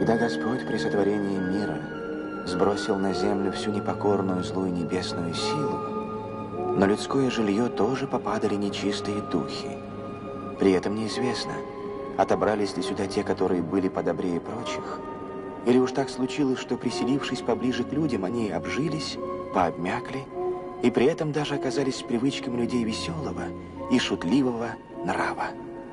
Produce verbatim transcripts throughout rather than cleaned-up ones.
Когда Господь при сотворении мира сбросил на землю всю непокорную злую небесную силу, на людское жилье тоже попадали нечистые духи. При этом неизвестно, отобрались ли сюда те, которые были подобрее прочих, или уж так случилось, что, приселившись поближе к людям, они обжились, пообмякли, и при этом даже оказались с привычками людей веселого и шутливого нрава.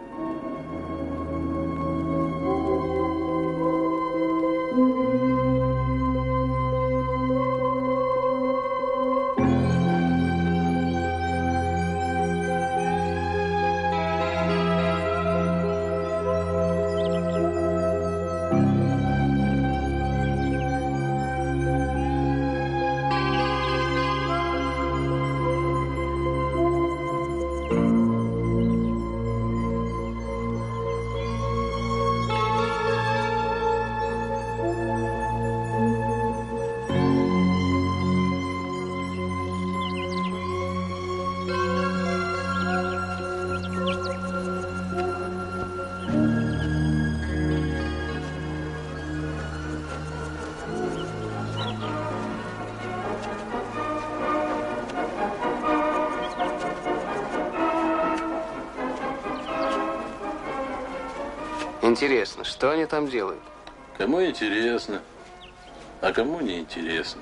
Интересно, что они там делают? Кому интересно, а кому не интересно.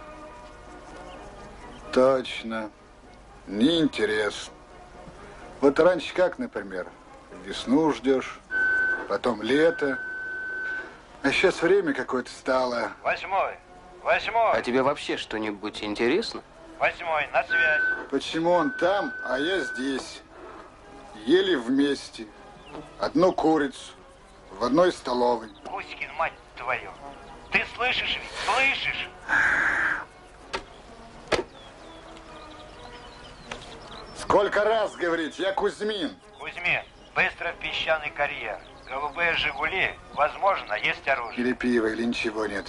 Точно. Неинтересно. Вот раньше как, например, весну ждешь, потом лето, а сейчас время какое-то стало. Восьмой, восьмой. А тебе вообще что-нибудь интересно? Восьмой, на связь. Почему он там, а я здесь? Ели вместе. Одну курицу. В одной столовой. Кузькин, мать твою. Ты слышишь ведь? Слышишь? Сколько раз говорить, я Кузьмин. Кузьмин, быстро в песчаный карьер. Голубые «Жигули», возможно, есть оружие. Или пиво, или ничего нет.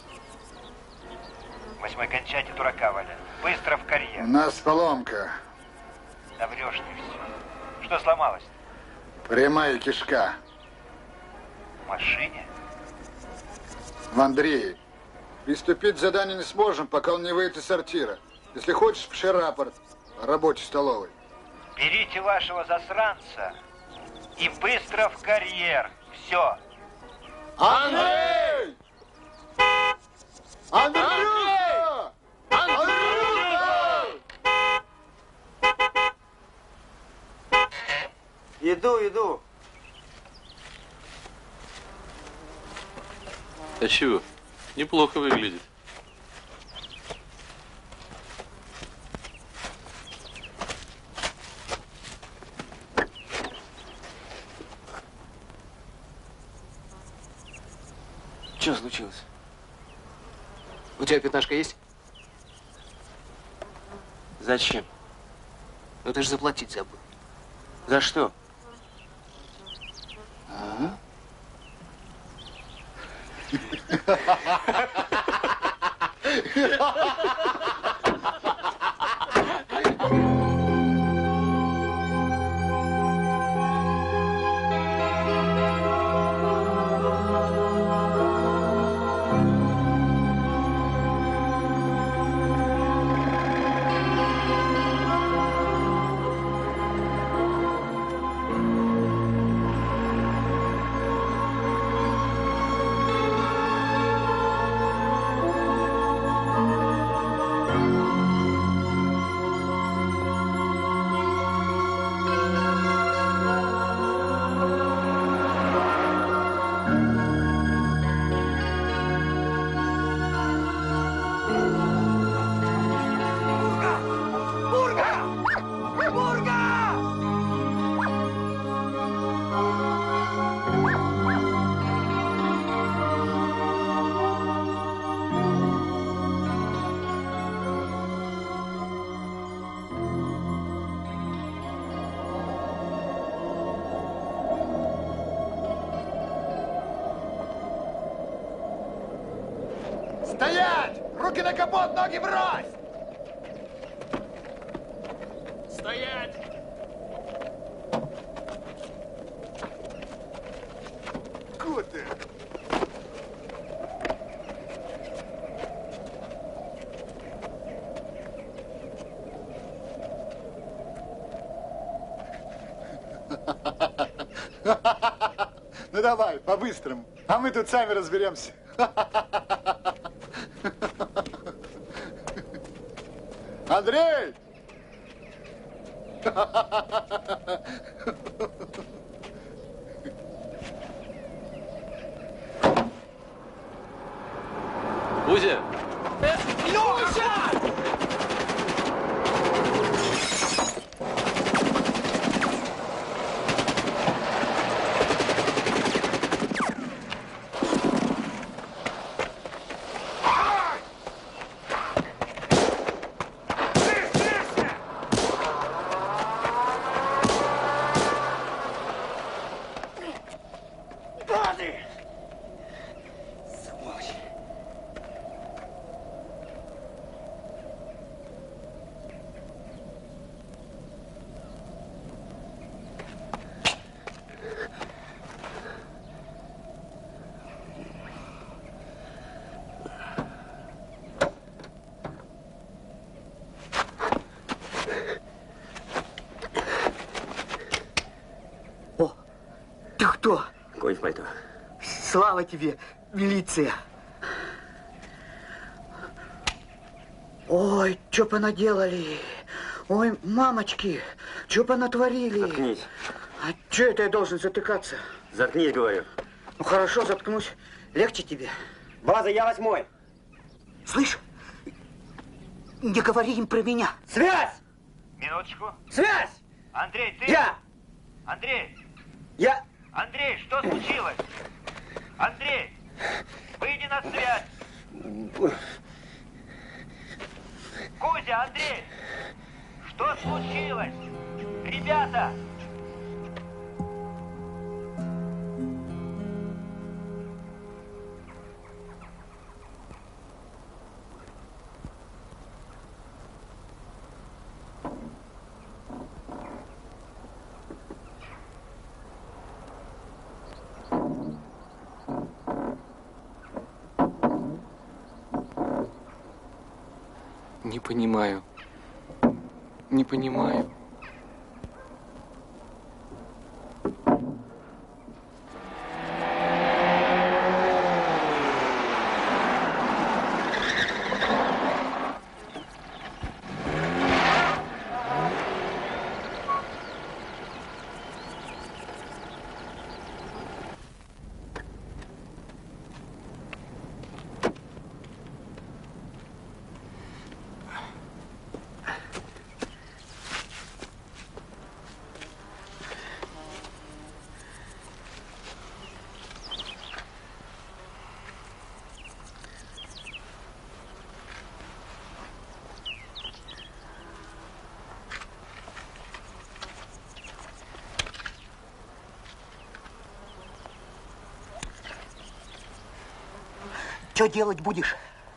Восьмой, кончайте дурака, Валя. Быстро в карьер. У нас поломка. Да врешь не все. Что сломалось? Прямая кишка. В машине? В Андрее. Приступить к заданию не сможем, пока он не выйдет из сортира. Если хочешь, пиши рапорт о работе столовой. Берите вашего засранца и быстро в карьер. Все. Андрей! Андрюха! Андрюха! Иду, иду. А чего? Неплохо выглядит. Что случилось? У тебя пятнашка есть? Зачем? Ну ты же заплатить забыл. За что? А? Стоять! Руки на капот, ноги брось! Стоять! Куда? Ну давай, по-быстрому. А мы тут сами разберемся. Андрей! Кузя! Ты кто? Конь в пальто. Слава тебе, милиция. Ой, что понаделали? Ой, мамочки, что понатворили? Заткнись. А что это я должен затыкаться? Заткнись, говорю. Ну хорошо, заткнусь. Легче тебе. База, я восьмой. Слышь, не говори им про меня. Связь! Минуточку. Связь! Андрей, ты? Я! Андрей! Я! Андрей, что случилось? Андрей, выйди на связь. Кузя, Андрей, что случилось? Ребята! Не понимаю. Не понимаю. Что делать будешь?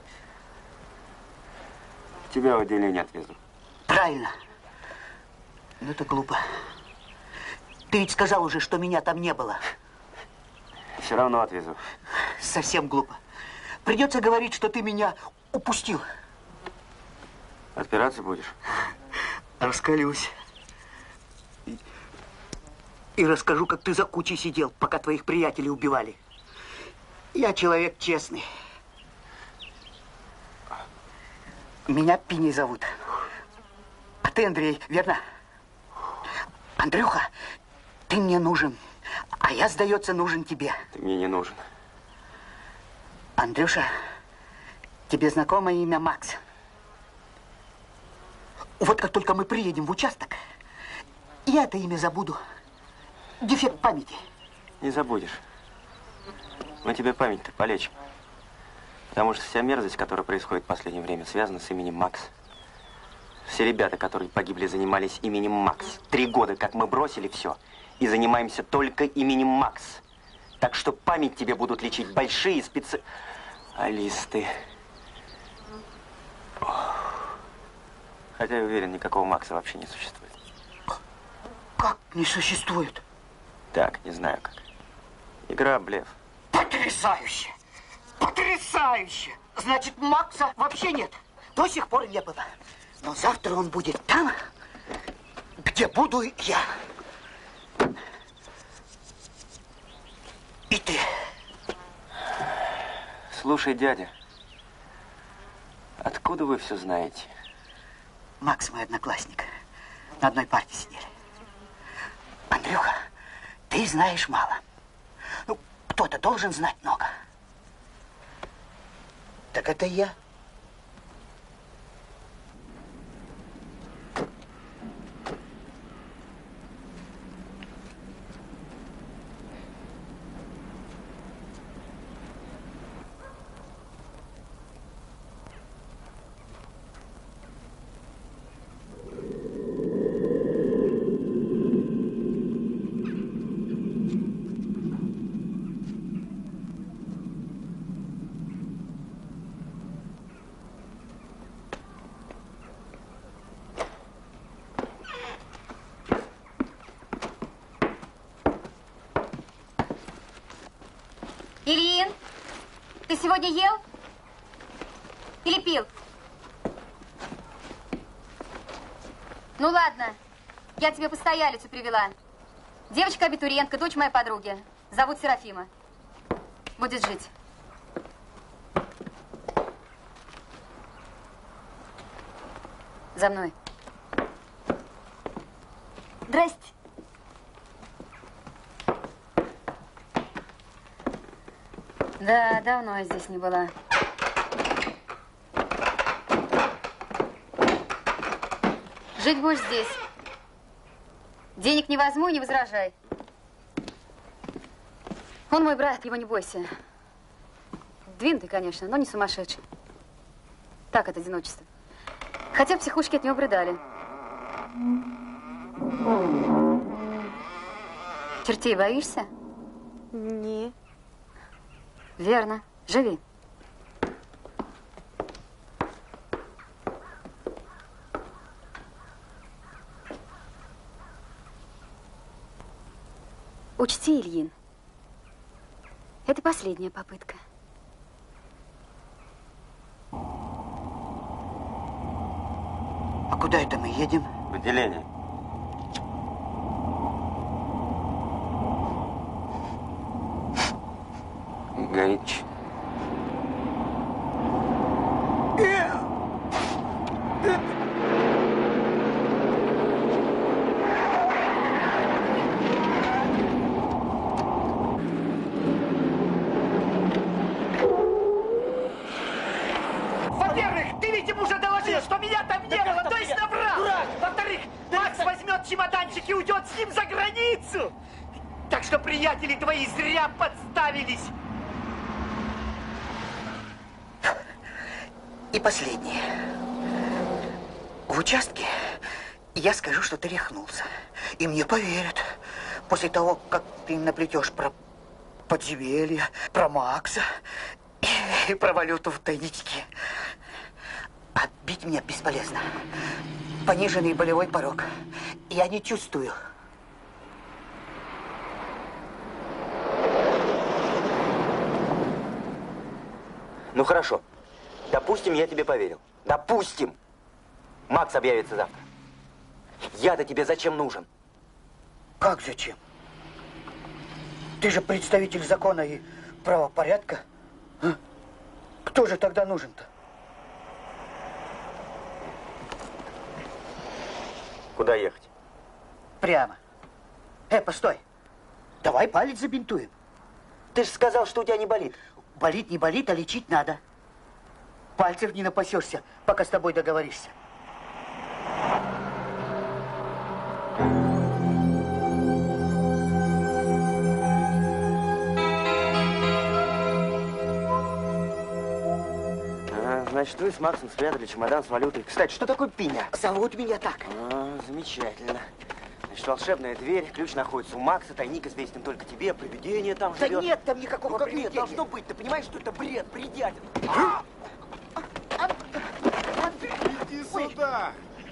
Тебя в отделение отвезу. Правильно. Ну это глупо. Ты ведь сказал уже, что меня там не было. Все равно отвезу. Совсем глупо. Придется говорить, что ты меня упустил. Отпираться будешь? Раскалюсь. И, и расскажу, как ты за кучей сидел, пока твоих приятелей убивали. Я человек честный. Меня Пиней зовут. А ты Андрей, верно? Андрюха, ты мне нужен, а я, сдается, нужен тебе. Ты мне не нужен. Андрюша, тебе знакомо имя Макс? Вот как только мы приедем в участок, я это имя забуду. Дефект памяти. Не забудешь. Мы тебе память-то полечим. Потому что вся мерзость, которая происходит в последнее время, связана с именем Макс. Все ребята, которые погибли, занимались именем Макс. Три года, как мы бросили все, и занимаемся только именем Макс. Так что память тебе будут лечить большие специалисты. Хотя я уверен, никакого Макса вообще не существует. Как не существует? Так, не знаю как. Игра, блеф. Потрясающе! Потрясающе! Значит, Макса вообще нет. До сих пор не было. Но завтра он будет там, где буду я. ты. Слушай, дядя, откуда вы все знаете? Макс мой одноклассник. На одной парте сидели. Андрюха, ты знаешь мало. Ну, кто-то должен знать много. Так это я. Ильин, ты сегодня ел? Или пил? Ну ладно, я тебе постоялицу привела. Девочка-абитуриентка, дочь моей подруги. Зовут Серафима. Будет жить. За мной. Здрасте. Да, давно я здесь не была. Жить будешь здесь. Денег не возьму, не возражай. Он мой брат, его не бойся. Двинутый, конечно, но не сумасшедший. Так, от одиночества. Хотя психушки от него бредали. Чертей боишься? Не. Верно. Живи. Учти, Ильин, это последняя попытка. А куда это мы едем? В отделение. Гаич. Во-первых, ты, видимо, уже доложил, что меня там не было, то есть набрал. Во-вторых, Макс возьмет чемоданчик и уйдет с ним за границу. Так что приятели твои зря подставились. И последнее. В участке я скажу, что ты рехнулся. И мне поверят. После того, как ты наплетешь про подземелье, про Макса и про валюту в тайничке. А бить меня бесполезно. Пониженный болевой порог. Я не чувствую. Ну хорошо. Допустим, я тебе поверил. Допустим. Макс объявится завтра. Я-то тебе зачем нужен? Как зачем? Ты же представитель закона и правопорядка. А? Кто же тогда нужен-то? Куда ехать? Прямо. Э, постой. Давай палец забинтуем. Ты же сказал, что у тебя не болит. Болит, не болит, а лечить надо. Пальцев не напасешься, пока с тобой договоришься. А, значит, вы с Максом спрятали чемодан с валютой. Кстати, что такое пиня? Зовут меня так. А, замечательно. Значит, волшебная дверь, ключ находится у Макса, тайник известен только тебе, привидение там Да живет. нет там никакого Ну как привидения. нет, должно быть. Ты понимаешь, что это бред, бредятин? Иди сюда!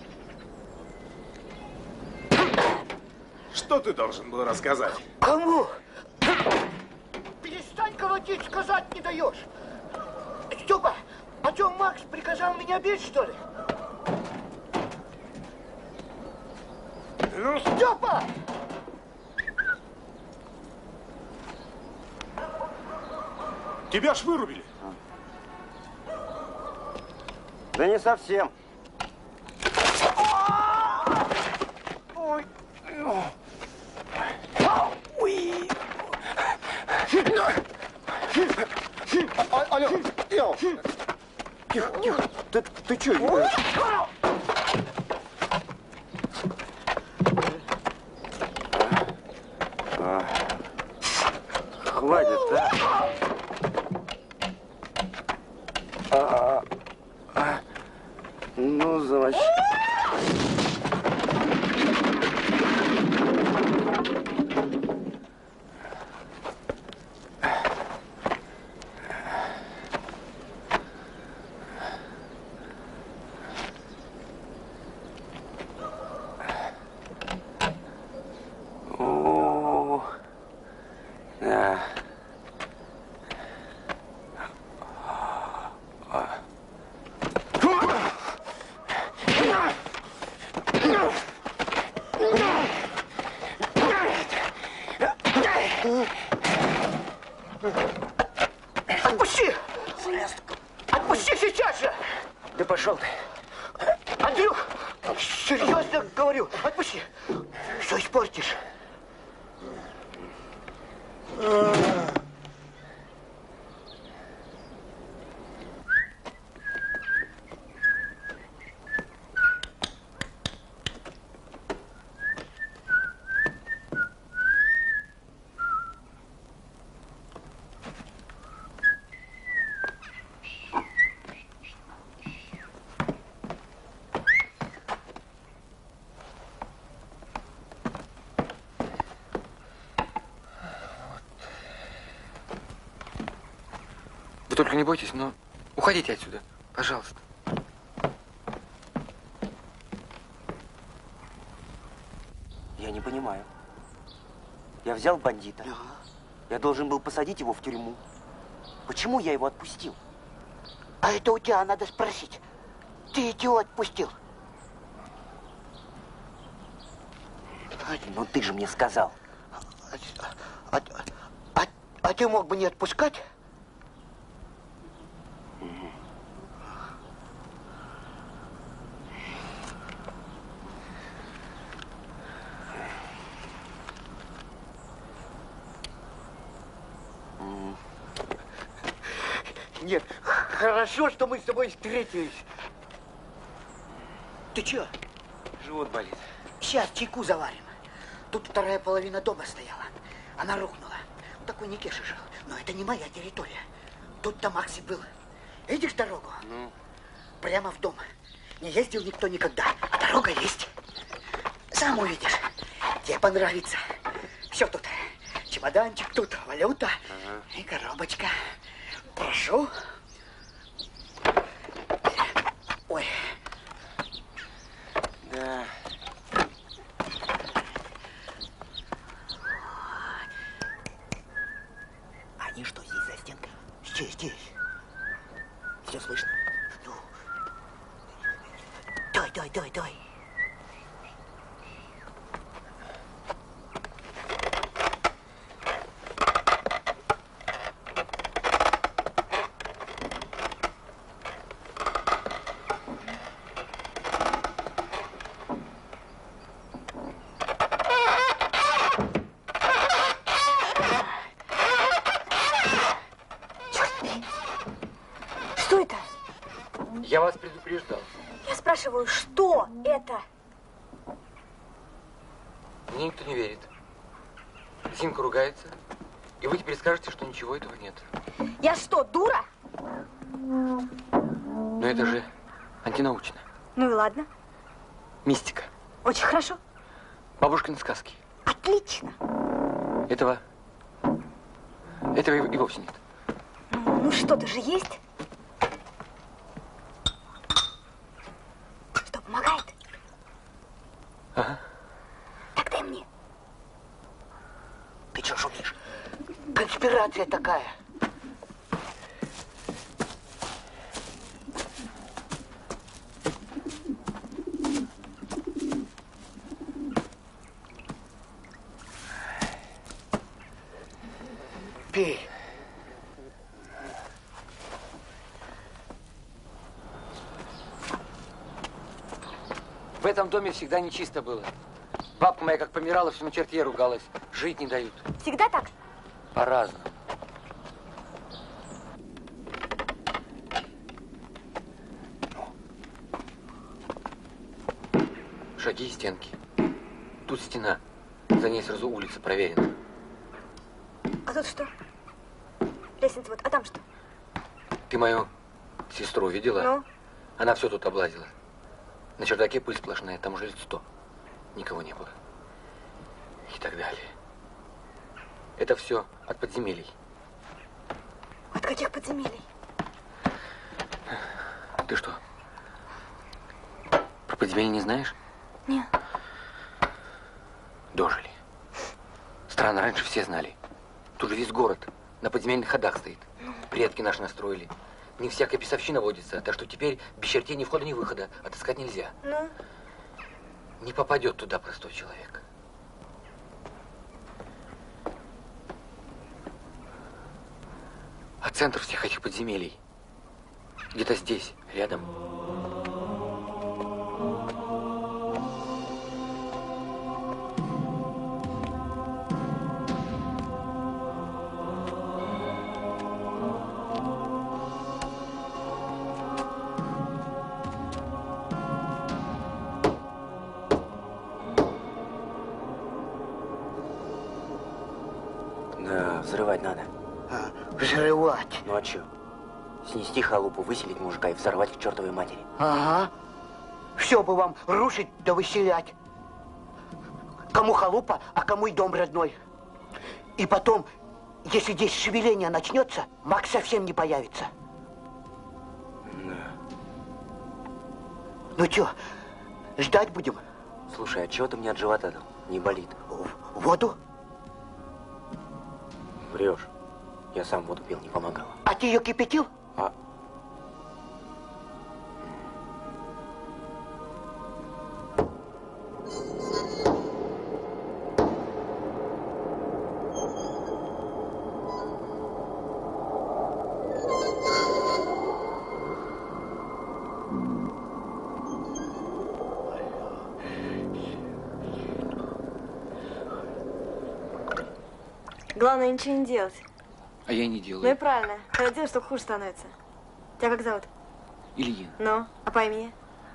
Что ты должен был рассказать? Кому? Перестань колотить, сказать не даешь. Степа, а что, Макс приказал меня бить, что ли? Ну, Степа! Тебя ж вырубили. Да не совсем. Ой. Ой. Алло, Эл. Тихо, тихо. Ты, ты чё? Хватит, да? А, а, ну, замочи. О, да. Отпусти! Отпусти сейчас же! Да пошел ты. Андрюх, серьезно говорю, отпусти. Все испортишь. Вы только не бойтесь, но уходите отсюда, пожалуйста. Я не понимаю. Я взял бандита. Ага. Я должен был посадить его в тюрьму. Почему я его отпустил? А это у тебя надо спросить. Ты его отпустил? Ну ты же мне сказал. А, а, а, а ты мог бы не отпускать? Нет, хорошо, что мы с тобой встретились. Ты чё? Живот болит. Сейчас чайку заварим. Тут вторая половина дома стояла. Она рухнула. Такой Никеша жил. Но это не моя территория. Тут-то Макси был. Видишь дорогу? Ну? Прямо в дом. Не ездил никто никогда. А дорога есть. Сам увидишь. Тебе понравится. Все тут. Чемоданчик тут, валюта. Ага. И коробочка. Прошу. Ой. Да. Они что, здесь за стенкой? Здесь, здесь. Все слышно? Ну. Дай, дай, дай, дай. Я вас предупреждал. Я спрашиваю, что это? Мне никто не верит. Зинка ругается, и вы теперь скажете, что ничего этого нет. Я что, дура? Но это же антинаучно. Ну и ладно. Мистика. Очень хорошо. Бабушкины сказки. Отлично. Этого... Этого и, и вовсе нет. Ну что-то же есть. Что, помогает? Ага. Так дай мне. Ты что шумишь? Конспирация такая. Пей. В этом доме всегда нечисто было. Бабка моя как помирала, все на черте ругалась. Жить не дают. Всегда так? По-разному. Шаги и стенки. Тут стена. За ней сразу улица проверена. А тут что? Лестница вот. А там что? Ты мою сестру видела? Ну? Она все тут облазила. На чердаке пыль сплошная, там уже лет сто. Никого не было. И так далее. Это все от подземелий. От каких подземелий? Ты что, про подземелье не знаешь? Нет. Дожили. Странно, раньше все знали. Тут же весь город на подземельных ходах стоит. Предки наши настроили. Не всякая бесовщина водится, так что теперь без чертей ни входа, ни выхода отыскать нельзя. Ну? Не попадет туда простой человек. А центр всех этих подземелий где-то здесь, рядом. Да, взрывать надо. А, взрывать? Ну а чё? Снести халупу, выселить мужика и взорвать к чертовой матери. Ага. Все бы вам рушить да выселять. Кому халупа, а кому и дом родной. И потом, если здесь шевеление начнется, Макс совсем не появится. Да. Ну чё, ждать будем? Слушай, а чего ты мне от живота дал? Не болит? Воду? Врешь. Я сам воду пил, не помогало. А ты ее кипятил? А... Главное, ничего не делать. А я не Ну и делаю. правильно. Надо делать, чтобы хуже становится. Тебя как зовут? Ильин. Ну, а по имени?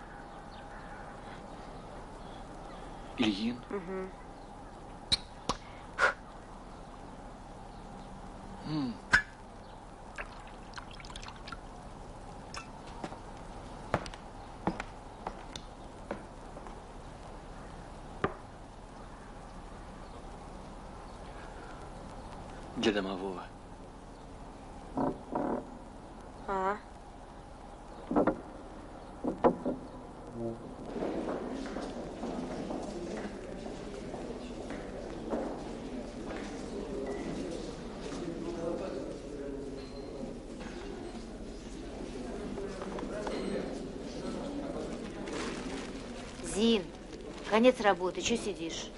Ильин. Угу. М. Для домового. А. Зин, конец работы, что сидишь?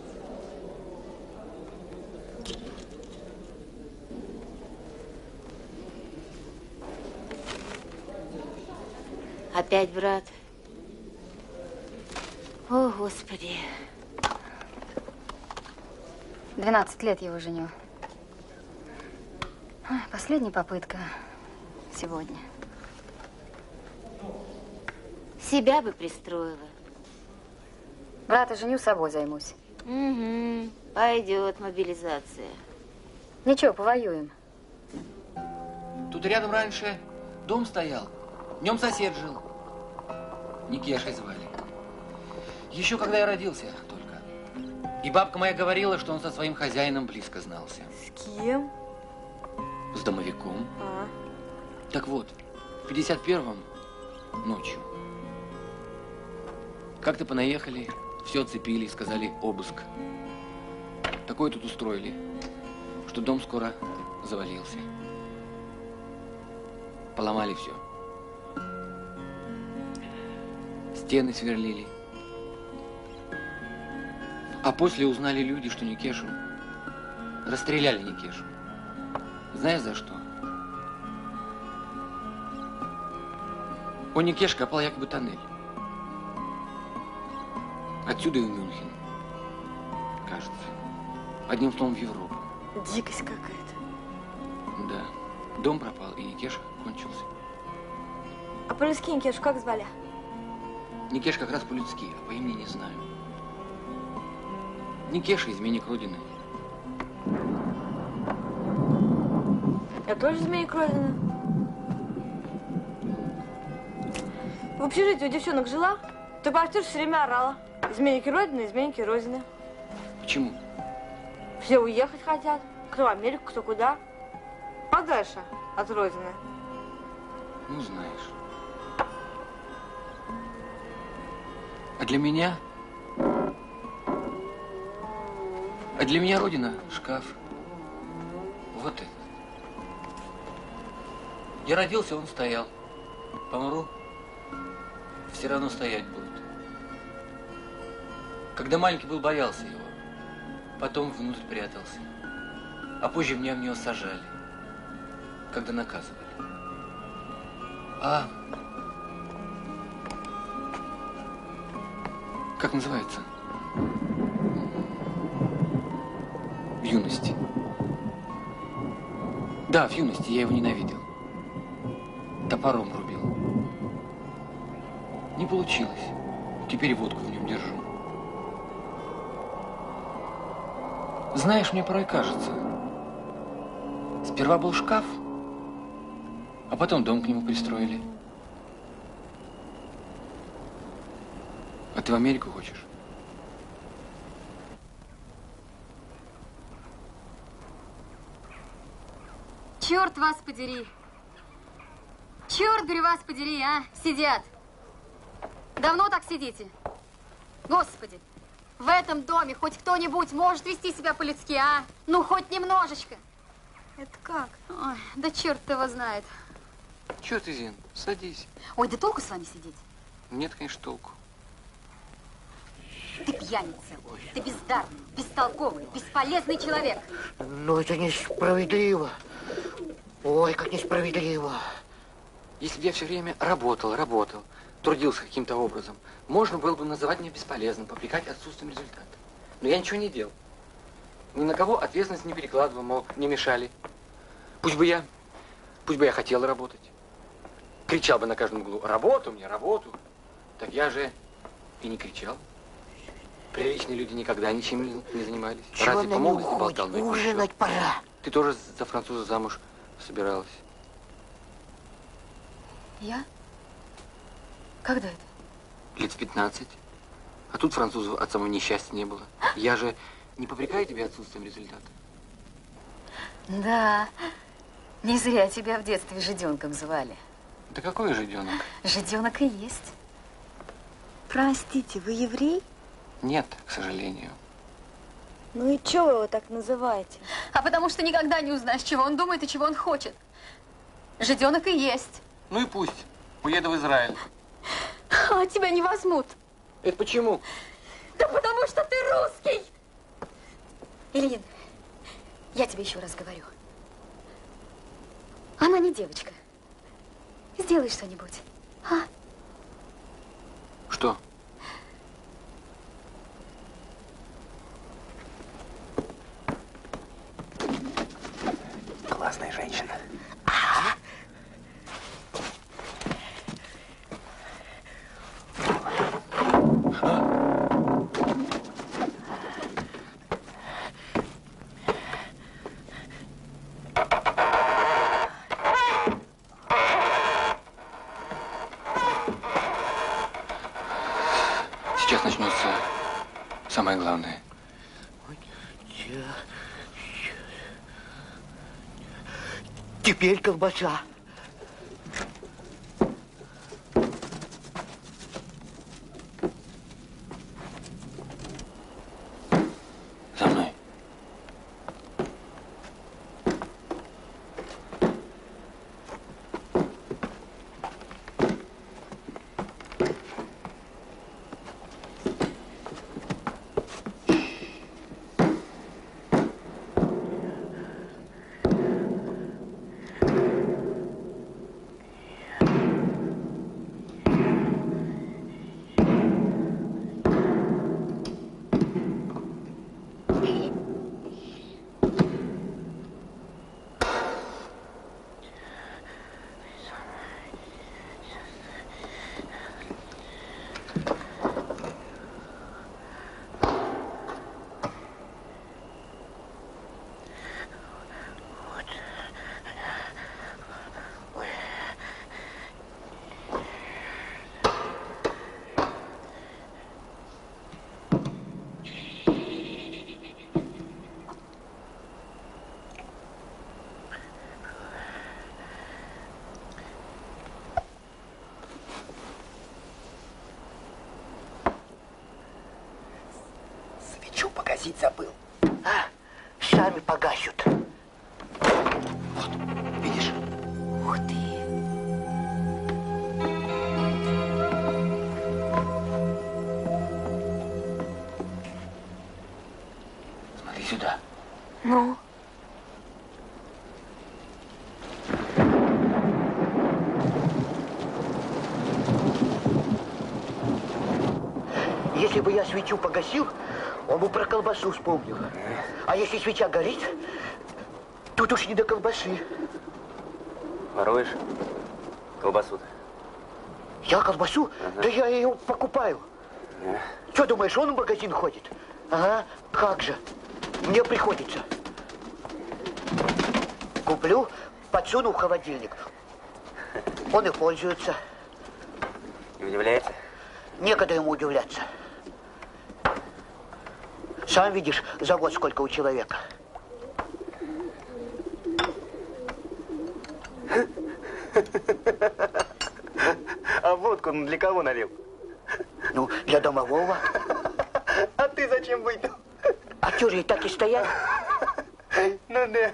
Опять, брат? О, Господи. двенадцать лет его женю. Ой, последняя попытка сегодня. Себя бы пристроила. Брата женю собой займусь. Угу. Пойдет мобилизация. Ничего, повоюем. Тут рядом раньше дом стоял. В нем сосед жил. Никешей звали. Еще когда я родился только. И бабка моя говорила, что он со своим хозяином близко знался. С кем? С домовиком. А. Так вот, в пятьдесят первом ночью как-то понаехали, все оцепили и сказали обыск. Такое тут устроили, что дом скоро завалился. Поломали все. Стены сверлили. А после узнали люди, что Никешу расстреляли Никешу. Знаешь за что? Он Никеш копал якобы тоннель. Отсюда и в Мюнхен. Кажется. Одним словом, в Европу. Дикость какая-то. Да. Дом пропал, и Никеша кончился. А по-людски Никешу как звали? Никеш как раз по-людски, а по имени не знаю. Никеша, изменник Родины. Я тоже изменник Родины. В общежитии у девчонок жила, то квартира все время орала. Изменники Родины, изменники Родины. Почему? Все уехать хотят. Кто в Америку, кто куда. Подальше от Родины. Ну, знаешь. А для меня? А для меня Родина – шкаф. Вот это. Я родился, он стоял. Помру, все равно стоять будет. Когда маленький был, боялся его. Потом внутрь прятался. А позже меня в него сажали, когда наказывали. А как называется? В юности. Да, в юности я его ненавидел. Топором рубил. Не получилось. Теперь водку в нем держу. Знаешь, мне порой кажется, сперва был шкаф, а потом дом к нему пристроили. А ты в Америку хочешь? Черт вас подери. Черт, говорю, вас подери, а? Сидят. Давно так сидите? Господи, в этом доме хоть кто-нибудь может вести себя по-людски, а? Ну, хоть немножечко. Это как? Ой, да черт его знает. Чего ты, Зин? Садись. Ой, да толку с вами сидеть? Нет, конечно, толку. Ты пьяница, ты бездарный, бестолковый, бесполезный человек. Но это несправедливо. Ой, как несправедливо. Если бы я все время работал, работал, трудился каким-то образом, можно было бы называть меня бесполезным, попрекать отсутствием результата. Но я ничего не делал. Ни на кого ответственность не перекладывал, мол, не мешали. Пусть бы я, пусть бы я хотел работать. Кричал бы на каждом углу: работу мне, работу. Так я же и не кричал. Приличные люди никогда ничем не, не занимались. Чего Разве по молодости болтал? Ну, ужинать пора. Ты тоже за француза замуж собиралась? Я? Когда это? Лет в пятнадцать. А тут французов от самого несчастья не было. Я же не попрекаю тебя отсутствием результата. Да, не зря тебя в детстве жиденком звали. Да какой жиденок? Жиденок и есть. Простите, вы еврей? Нет, к сожалению. Ну и чего вы его так называете? А потому что никогда не узнаешь, чего он думает и чего он хочет. Жиденок и есть. Ну и пусть. Уеду в Израиль. А тебя не возьмут. Это почему? Да потому что ты русский! Ильин, я тебе еще раз говорю. Она не девочка. Сделай что-нибудь, а? Что? Классная женщина. Сейчас начнется самое главное. Теперь колбаса. За мной. погасить забыл. А, сами погасят. Вот, видишь? Ух ты. Смотри сюда. Ну? Если бы я свечу погасил, он бы про колбасу вспомнил. А если свеча горит, тут уж не до колбасы. Воруешь колбасу-то? Я колбасу? Ага. Да я ее покупаю. Да. Что думаешь, он в магазин ходит? Ага, как же. Мне приходится. Куплю, подсуну в холодильник. Он и пользуется. Не удивляется? Некогда ему удивляться. Сам видишь, завод сколько у человека. А водку он для кого налил? Ну, для домового. А ты зачем выпил? А что же, и так и стоять? Ну да.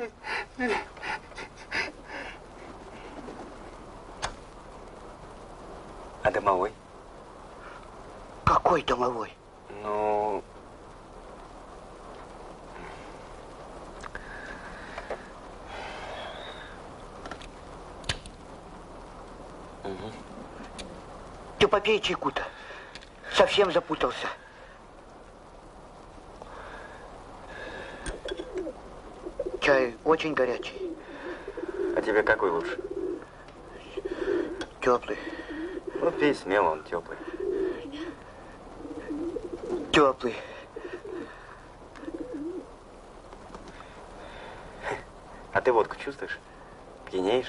А домовой? Какой домовой? Ну... Угу. Ты попей чайку-то. Совсем запутался. Чай очень горячий. А тебе какой лучше? Теплый. Ну, пей смело, он теплый. Теплый. А ты водку чувствуешь? Пьянеешь?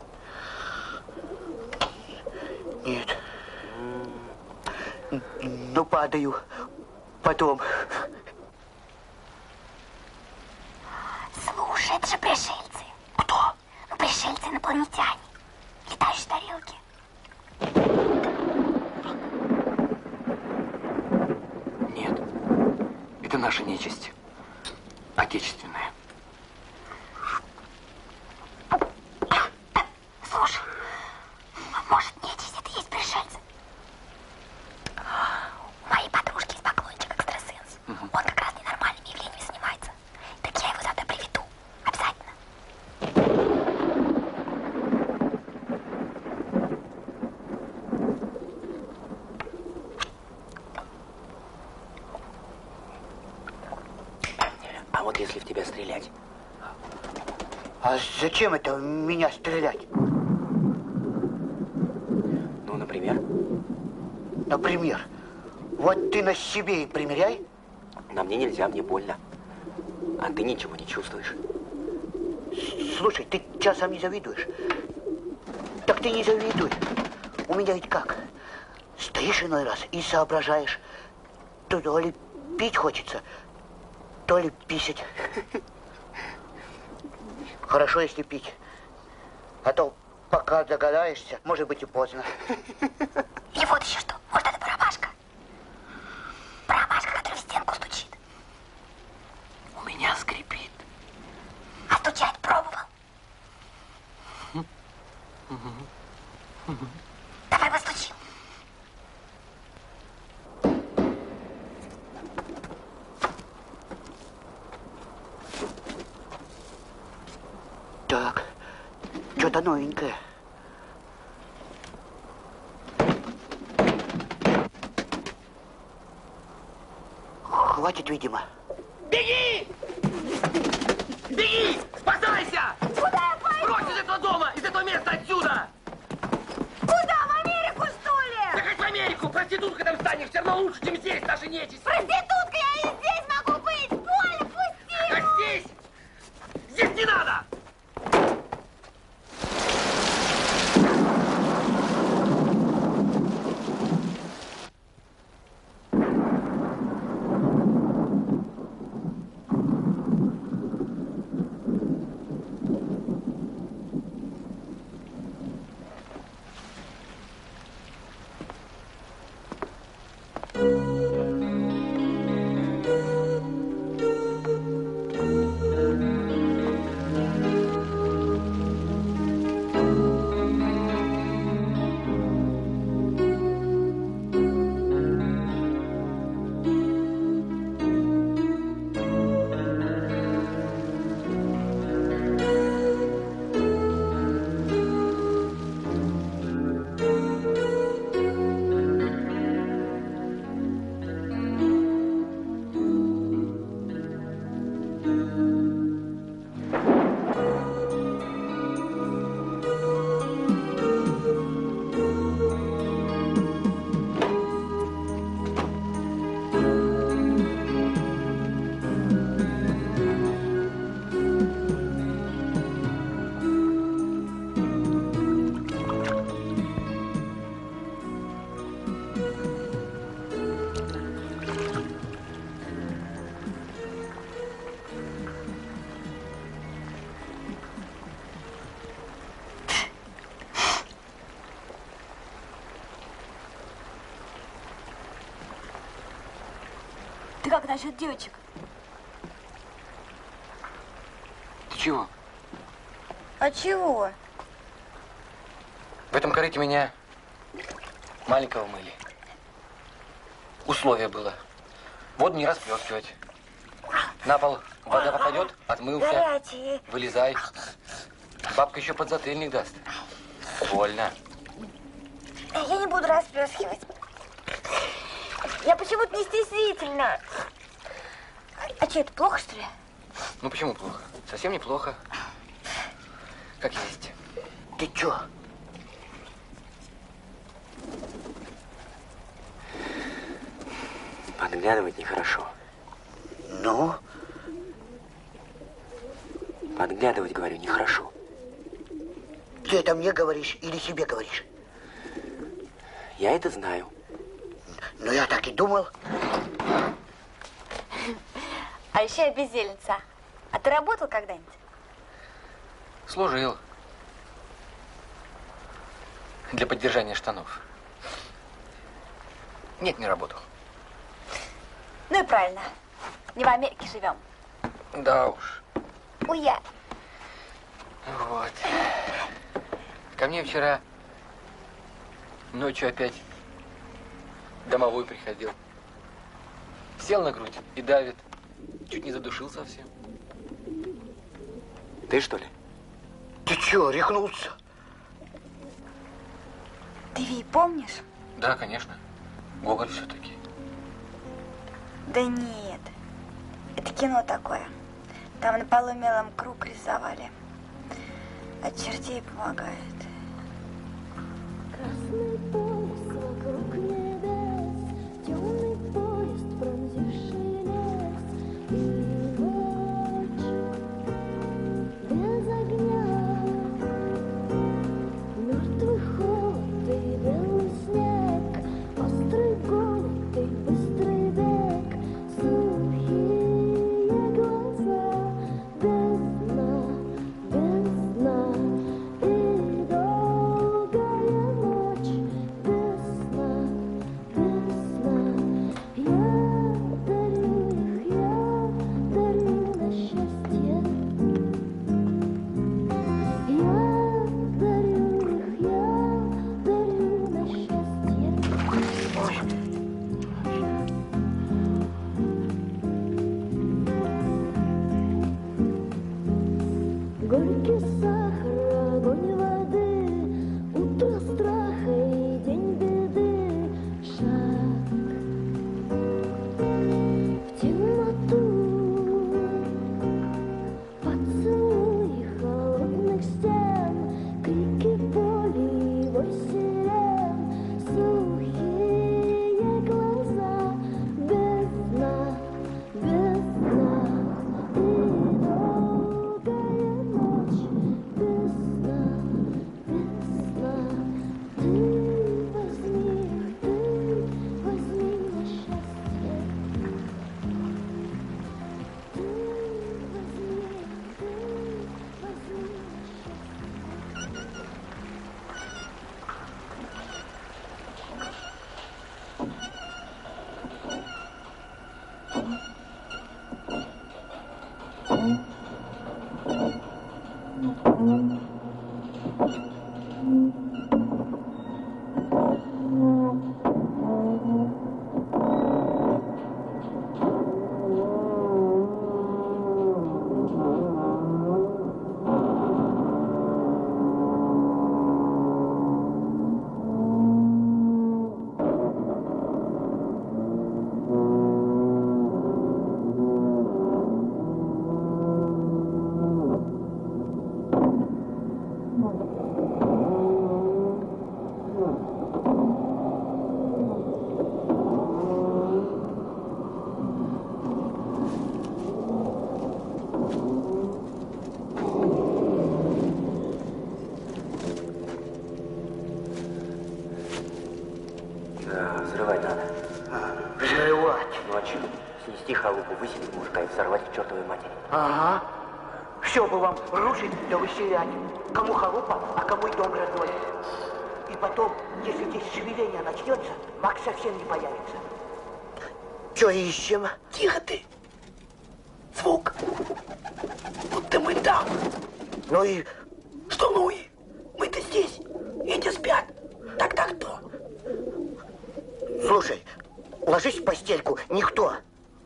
Нет. Ну, падаю. Потом. Слушай, это же пришельцы. Кто? Ну, пришельцы, инопланетяне. Летающие тарелки. Нет. Это наша нечисть. Отечественная. Слушай, может, нечисть это есть пришельцы? У моей подружки есть поклонничек экстрасенс. Угу. Он как раз ненормальными явлениями занимается. Так я его завтра приведу. Обязательно. А вот если в тебя стрелять? А зачем это в меня стрелять? Ну, например? Например? Вот ты на себе и примеряй. На мне нельзя, мне больно. А ты ничего не чувствуешь. Слушай, ты часом не завидуешь? Так ты не завидуй. У меня ведь как? Стоишь иной раз и соображаешь. То ли пить хочется, то ли писать. Хорошо, если пить. А то пока догадаешься, может быть и поздно. И вот еще что. Может, это барабашка? Барабашка, которая в стенку стучит. У меня скрипит. А стучать пробовал? Давай постучим. Так, что-то новенькое. Хватит, видимо. Беги! Беги! Спасайся! Куда я пойду? Прочь из этого дома! Из этого места отсюда! Куда? В Америку, что ли? Да хоть в Америку! Проституткой там станешь! Все равно лучше, чем здесь, наша нечисть! Проститутка, я и здесь могу быть! Поля, пусти! А здесь? Здесь не надо! Ты как насчет девочек? Ты чего? А чего? В этом корыте меня маленького мыли. Условие было. Воду не расплескивать. На пол вода попадет, отмылся. Горячие. Вылезай. Бабка еще подзатыльник даст. Больно. Я не буду расплескивать. Я почему-то не стеснительна. А что, это плохо, что ли? Ну почему плохо? Совсем неплохо. Как есть. Ты чё? Подглядывать нехорошо. Ну? Подглядывать, говорю, нехорошо. Ты это мне говоришь или себе говоришь? Я это знаю. Ну, я так и думал. А еще я бездельница. А ты работал когда-нибудь? Служил. Для поддержания штанов. Нет, не работал. Ну и правильно. Не в Америке живем. Да уж. Уя. Вот. Ко мне вчера ночью опять домовой приходил. Сел на грудь и давит. Чуть не задушил совсем. Ты что ли? Ты чё, рехнулся? Ты ведь помнишь? Да, конечно. Гоголь все-таки. Да нет. Это кино такое. Там на полу мелом круг рисовали. От чертей помогает. Красный поезд вокруг небес, темный поезд, пронзивший лес, и ночь без огня, мертвый холод и белый снег, острый голод и быстрый бег, сухие глаза, без дна, без дна. И долгая ночь без сна, без сна. Я дарю их, я дарю на счастье. Я дарю их, я дарю на счастье. Горький сахар, огонь воды, утро страха и день беды. Шаг в темноту, поцелуи холодных стен, крики боли и вой сирен, сухие глаза, без дна, без дна. И долгая ночь без сна, без сна. Ты возьми их, ты возьми на счастье. Ты возьми их, ты возьми на счастье. Да, взрывать надо. Взрывать. Ночью снести халупу, выселить мужика и взорвать к чертовой матери. Ага. Все бы вам рушить да выселять. Кому халупа, а кому и дом родной. И потом, если здесь шевеление начнется, Макс совсем не появится. Что ищем? Тихо ты. Звук. Будто мы там. Ну и? Что ну и? Мы-то здесь. Эти спят. Так-так кто? Слушай, ложись в постельку. Никто.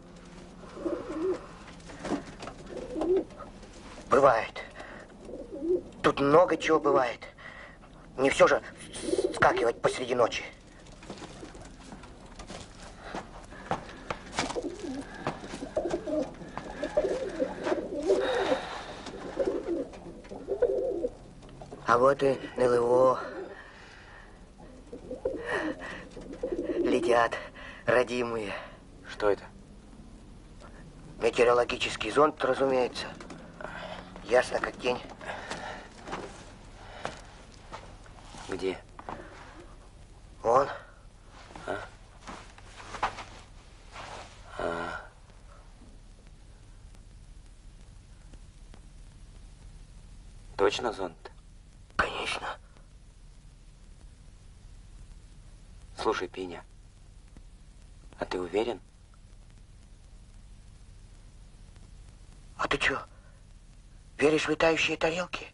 Бывает. Тут много чего бывает. Не все же скакивать посреди ночи. А вот и НЛО. Летят родимые. Что это? Метеорологический зонд, разумеется. Ясно, как день. Где? Он. А? А. Точно зонт? Конечно. Слушай, Пеня, а ты уверен? А ты что, веришь в летающие тарелки?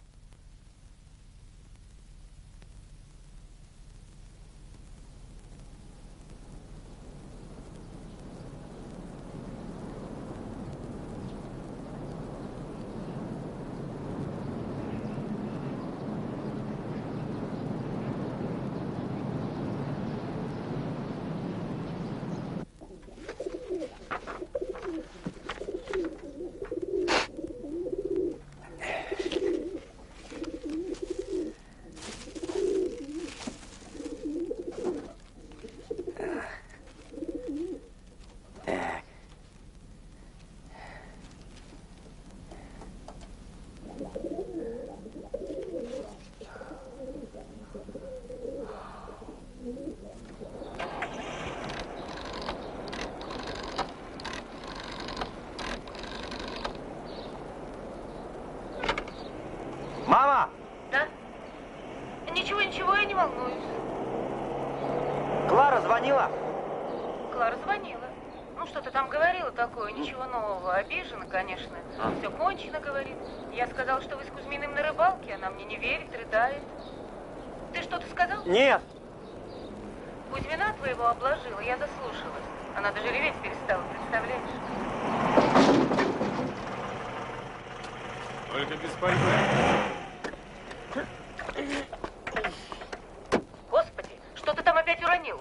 Мама! Да? Ничего, ничего, я не волнуюсь. Клара звонила? Клара звонила. Ну, что ты там говорила такое? Ничего нового. Обижена, конечно. А. Все кончено, говорит. Я сказала, что вы с Кузьминым на рыбалке. Она мне не верит, рыдает. Ты что-то сказал? Нет. Кузьмина твоего обложила, я заслушалась. Она даже реветь перестала, представляешь? Только без пальбы. Господи, что ты там опять уронил?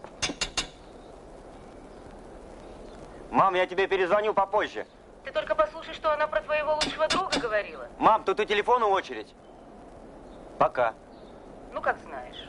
Мам, я тебе перезвоню попозже. Ты только послушай, что она про твоего лучшего друга говорила. Мам, тут у телефона очередь. Пока. Ну, как знаешь.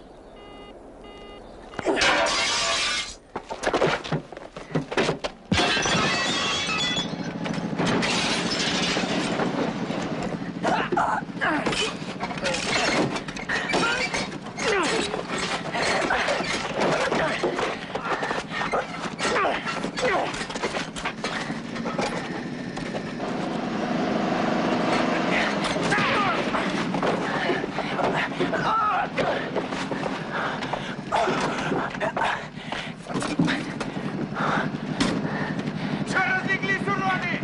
Все разлеглись, уроды!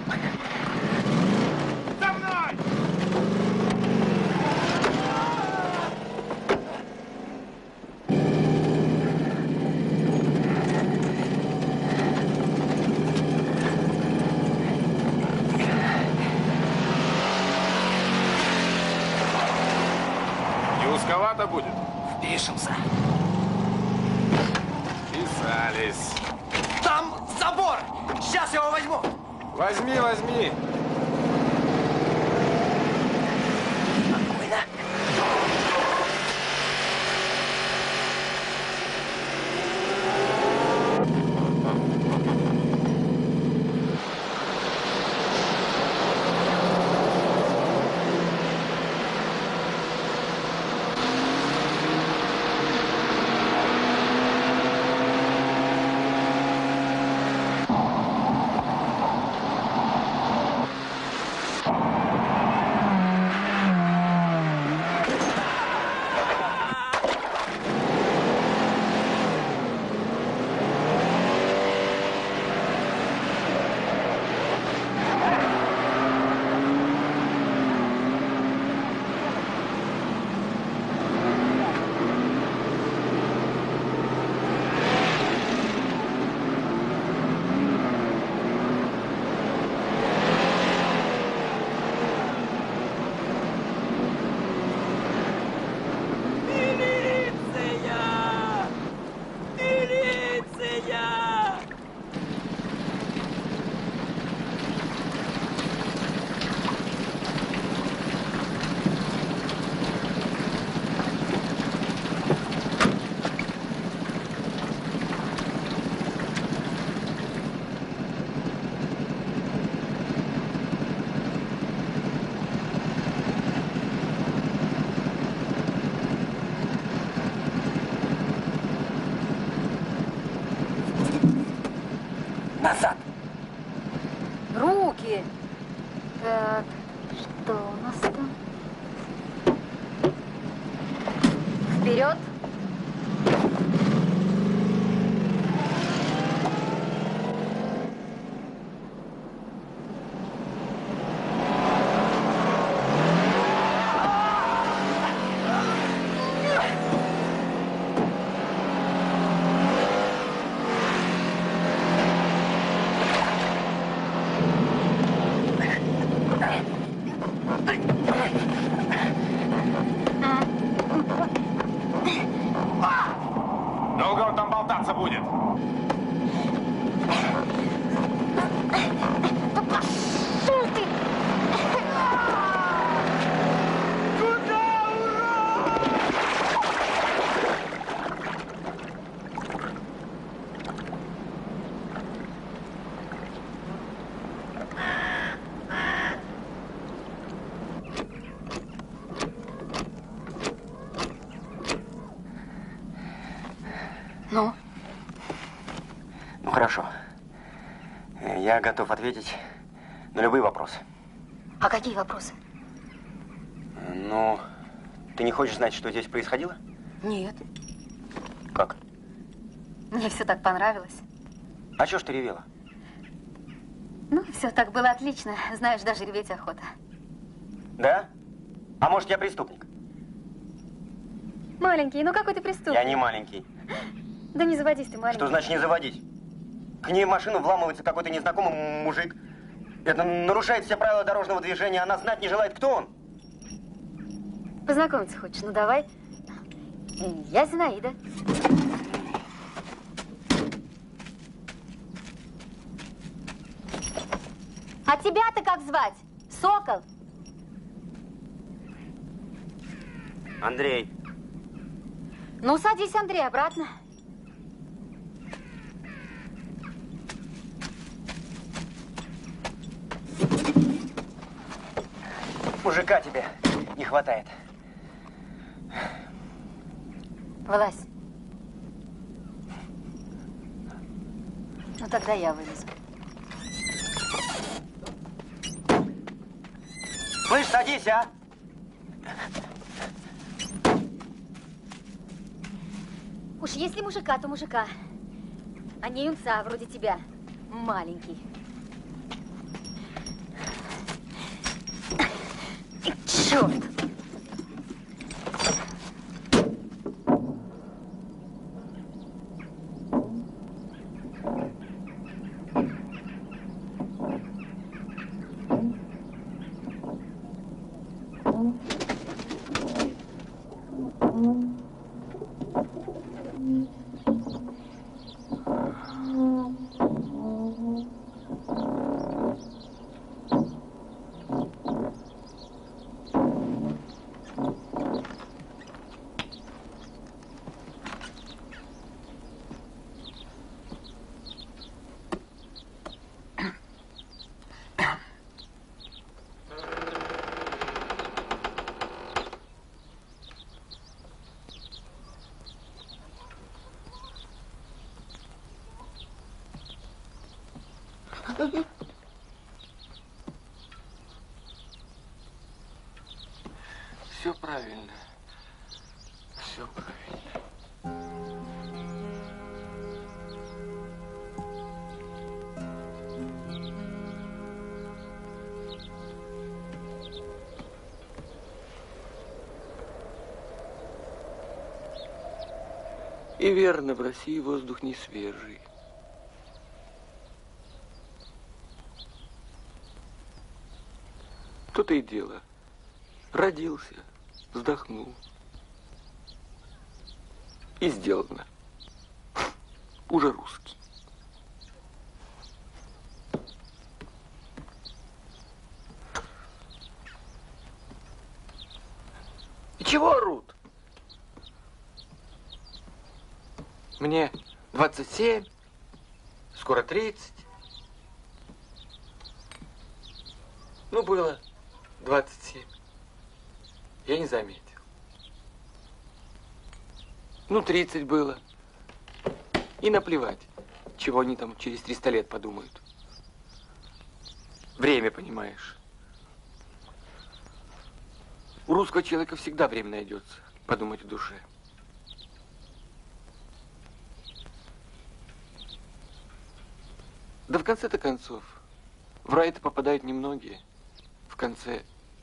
За мной! Не узковато будет? Впишемся. Писались. Там забор. Сейчас я его возьму. Возьми, возьми. Спокойно. Назад! Руки! Так, что у нас там? Вперед! Долго он там болтаться будет? Пошел ты! Куда, урод? Ну? Ну, хорошо. Я готов ответить на любые вопросы. А какие вопросы? Ну, ты не хочешь знать, что здесь происходило? Нет. Как? Мне все так понравилось. А чё ж ты ревела? Ну, все так было отлично. Знаешь, даже реветь охота. Да? А может, я преступник? Маленький, ну какой ты преступник? Я не маленький. Да не заводись ты, маленький. Что значит не заводить? К ней в машину вламывается какой-то незнакомый мужик. Это нарушает все правила дорожного движения. Она знать не желает, кто он. Познакомиться хочешь? Ну, давай. Я Зинаида. А тебя-то как звать? Сокол? Андрей. Ну, садись, Андрей, обратно. Мужика тебе не хватает. Вылазь. Ну, тогда я вылезу. Слышь, садись, а! Уж если мужика, то мужика. А не юнца вроде тебя, маленький. Черт! Все правильно. Все правильно. И верно, в России воздух не свежий. То-то и дело. Родился, вздохнул. И сделано. Уже русский. И чего орут? Мне двадцать семь, скоро тридцать. Ну, было двадцать семь. Я не заметил. Ну, тридцать было. И наплевать. Чего они там через триста лет подумают? Время, понимаешь. У русского человека всегда время найдется подумать в душе. Да в конце-то концов, в рай-то попадают немногие. В конце...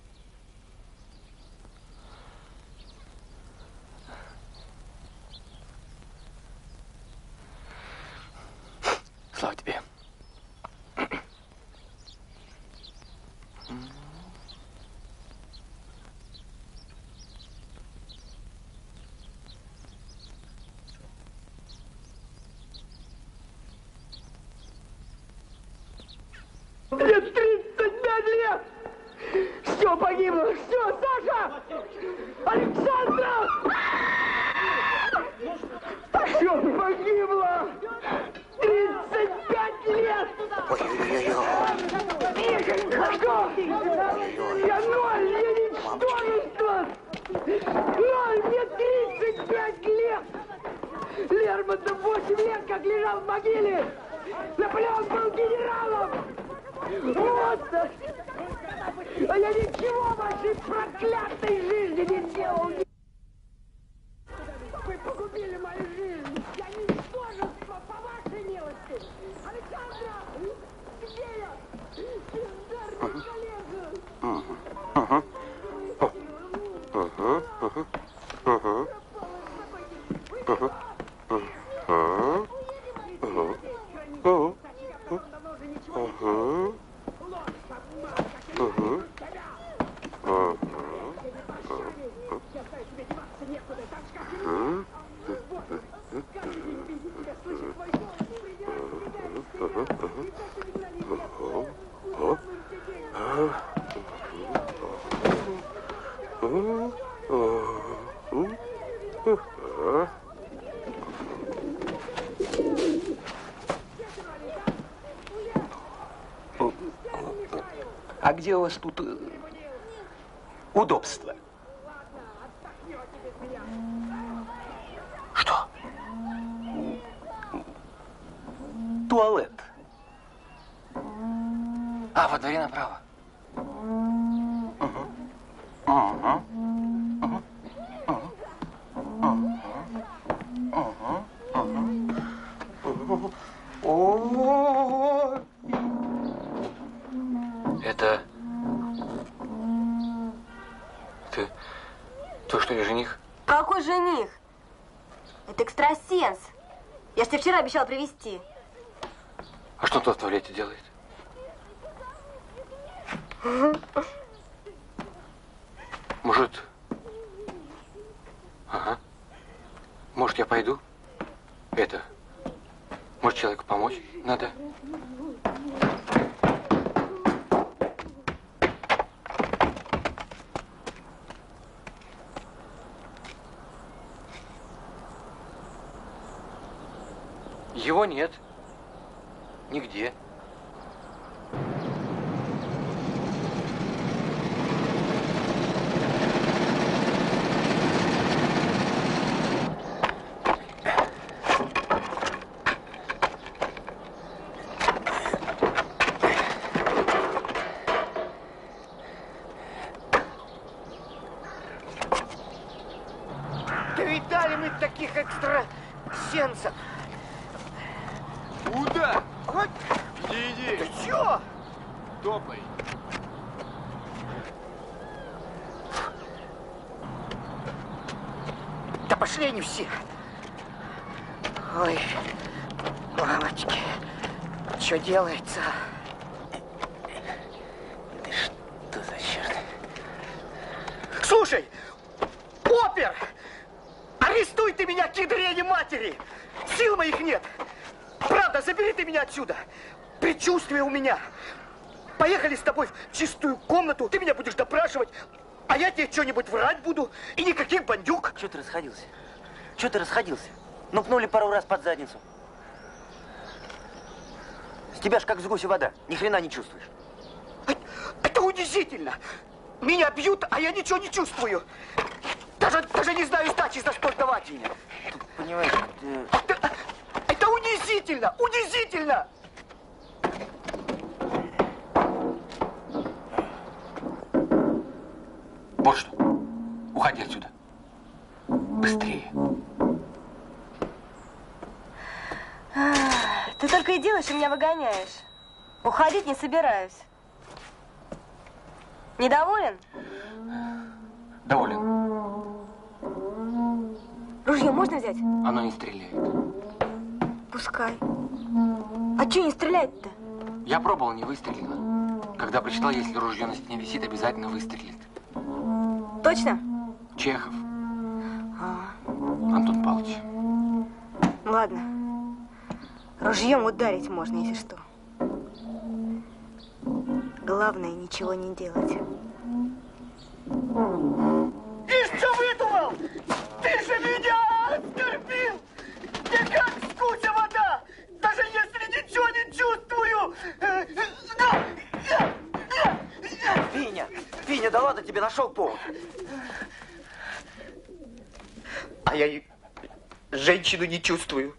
Слава тебе. Мне тридцать пять лет! Все погибло! Все, Саша! Александра! Все погибло! тридцать пять лет! Мишенька, что? Я ноль, я ничтожество! Ноль, мне тридцать пять лет! Лермонтов восемь лет как лежал в могиле! Наполеон был генералом! Вот! А я ничего в вашей проклятой жизни не делал! Вы погубили мою жизнь! Я ничтожество по вашей милости! Александра! Где я? Бездарный коллега! Ага. Ага. Ага. Ага. Ага. Ага. Ага. Ага. Угу. А где у вас тут э, удобство? Что? Туалет. А, во дворе направо. Ага. Ага. Ага. Ага. Ага. О. Это... Ты... То, что я жених? Какой жених? Это экстрасенс. Я ж тебе вчера обещал привезти. А что тот в туалете делает? Может... Ага. Может, я пойду? Это... Может, человеку помочь надо? Его нет. Нигде. Да видали мы таких экстрасенсов. Куда? Вот. Иди, иди. Ты чё? Топай. Да пошли они все. Ой, мамочки, что делается? Да что за черт? Слушай, опер! Арестуй ты меня, кедрени матери! Сил моих нет! Правда, забери ты меня отсюда! Предчувствие у меня! Поехали с тобой в чистую комнату, ты меня будешь допрашивать, а я тебе что-нибудь врать буду, и никаких бандюк! Чего ты расходился? Чего ты расходился? Ну, пнули пару раз под задницу. С тебя ж как с гуся вода, ни хрена не чувствуешь. Это, это унизительно! Меня бьют, а я ничего не чувствую! Даже, даже не знаю сдачи за что давать. Тут, понимаешь, ты... Это, это унизительно! унизительно! Унизительно! Вот что. Уходи отсюда. Быстрее. Ты только и делаешь, и меня выгоняешь. Уходить не собираюсь. Недоволен? Доволен. Ружье можно взять? Оно не стреляет. Пускай. А че не стреляет-то? Я пробовал, не выстрелило. Когда прочитал, если ружье на стене висит, обязательно выстрелит. Точно? Чехов. А. Антон Павлович. Ладно. Ружьем ударить можно, если что. Главное, ничего не делать. И что выдумал? Ты же меня оскорбил! Ты как скуча вода! Даже если ничего не чувствую! Виня! Виня, да ладно, тебе нашел повод. А я и женщину не чувствую.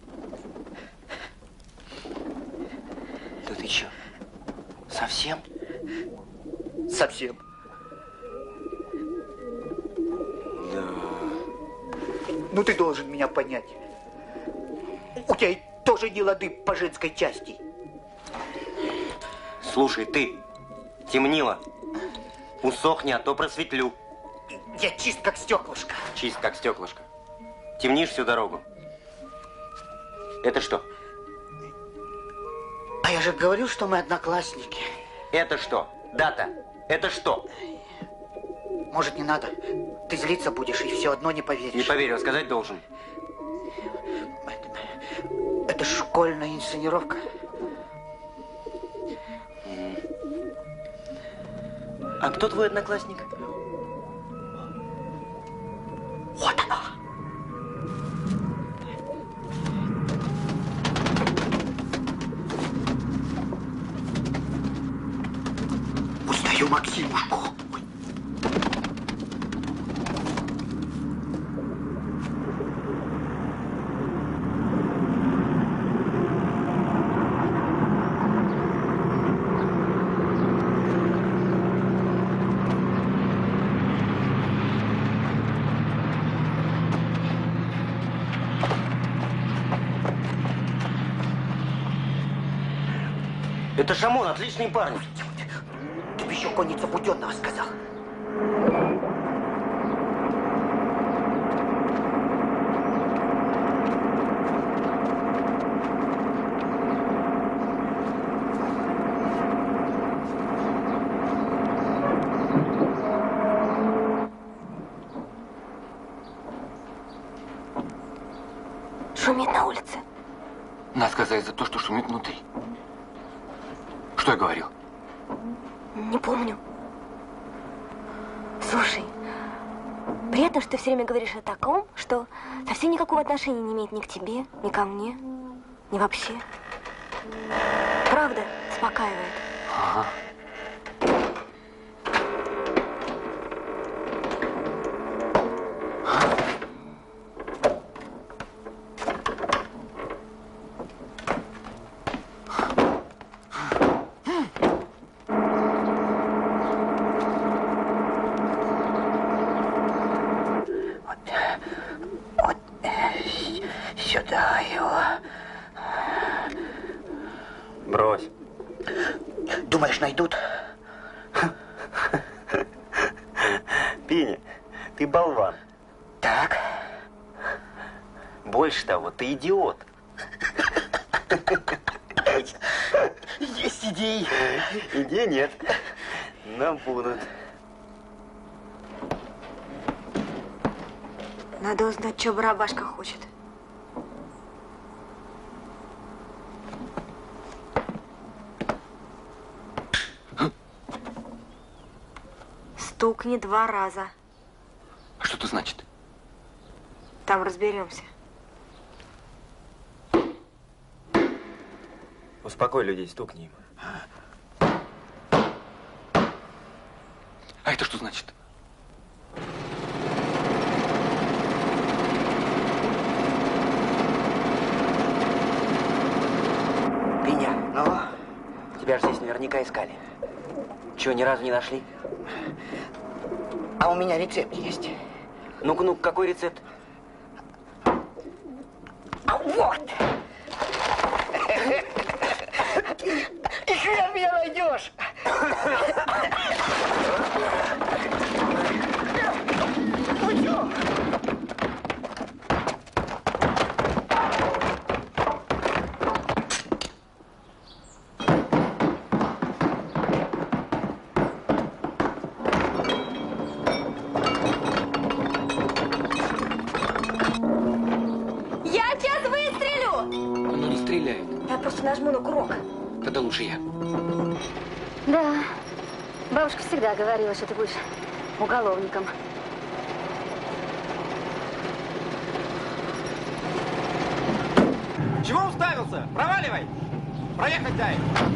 Да ты чё? Совсем? Совсем. Да. Ну ты должен меня понять. У тебя и тоже не лады по женской части. Слушай, ты, темнило. Усохни, а то просветлю. Я чист как стеклышко. Чист как стеклышко. Темнишь всю дорогу. Это что? А я же говорил, что мы одноклассники. Это что? Дата. Это что? Может, не надо? Ты злиться будешь и все одно не поверишь. Не поверю, а сказать должен. Это, это школьная инсценировка. А кто твой одноклассник? Вот оно. Узнаю Максимушку. Это Шамон, отличный парень. Ты бы еще конница Буденного сказал. Шумит на улице. Надо сказать за то, что шумит внутри. Что я говорил? Не помню. Слушай, приятно, что ты все время говоришь о таком, что совсем никакого отношения не имеет ни к тебе, ни ко мне, ни вообще. Правда, успокаивает. Ага. Сюда его. Брось. Думаешь, найдут? Пеня, ты болван. Так. Больше того, ты идиот. Есть идеи. Идей нет, но будут. Надо узнать, что барабашка хочет. Стукни два раза. А что это значит? Там разберемся. Успокой людей, стукни им. А это что значит? Ну, тебя же здесь наверняка искали. Чего, ни разу не нашли? А у меня рецепт есть. Ну-ка, ну какой рецепт? А вот! И хрен меня найдешь! Ну чё? Я сейчас выстрелю! Ну не стреляй. Я просто нажму на курок. Тогда лучше я. Да, бабушка всегда говорила, что ты будешь уголовником. Чего уставился? Проваливай! Проехать дай!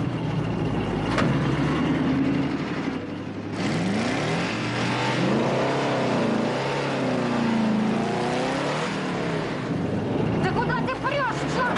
Да куда ты прешь, черт?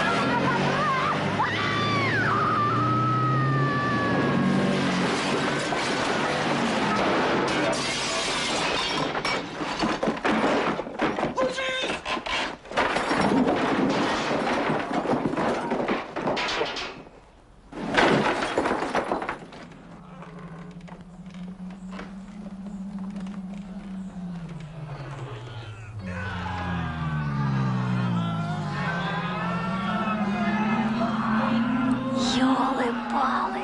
Ёлы-палы.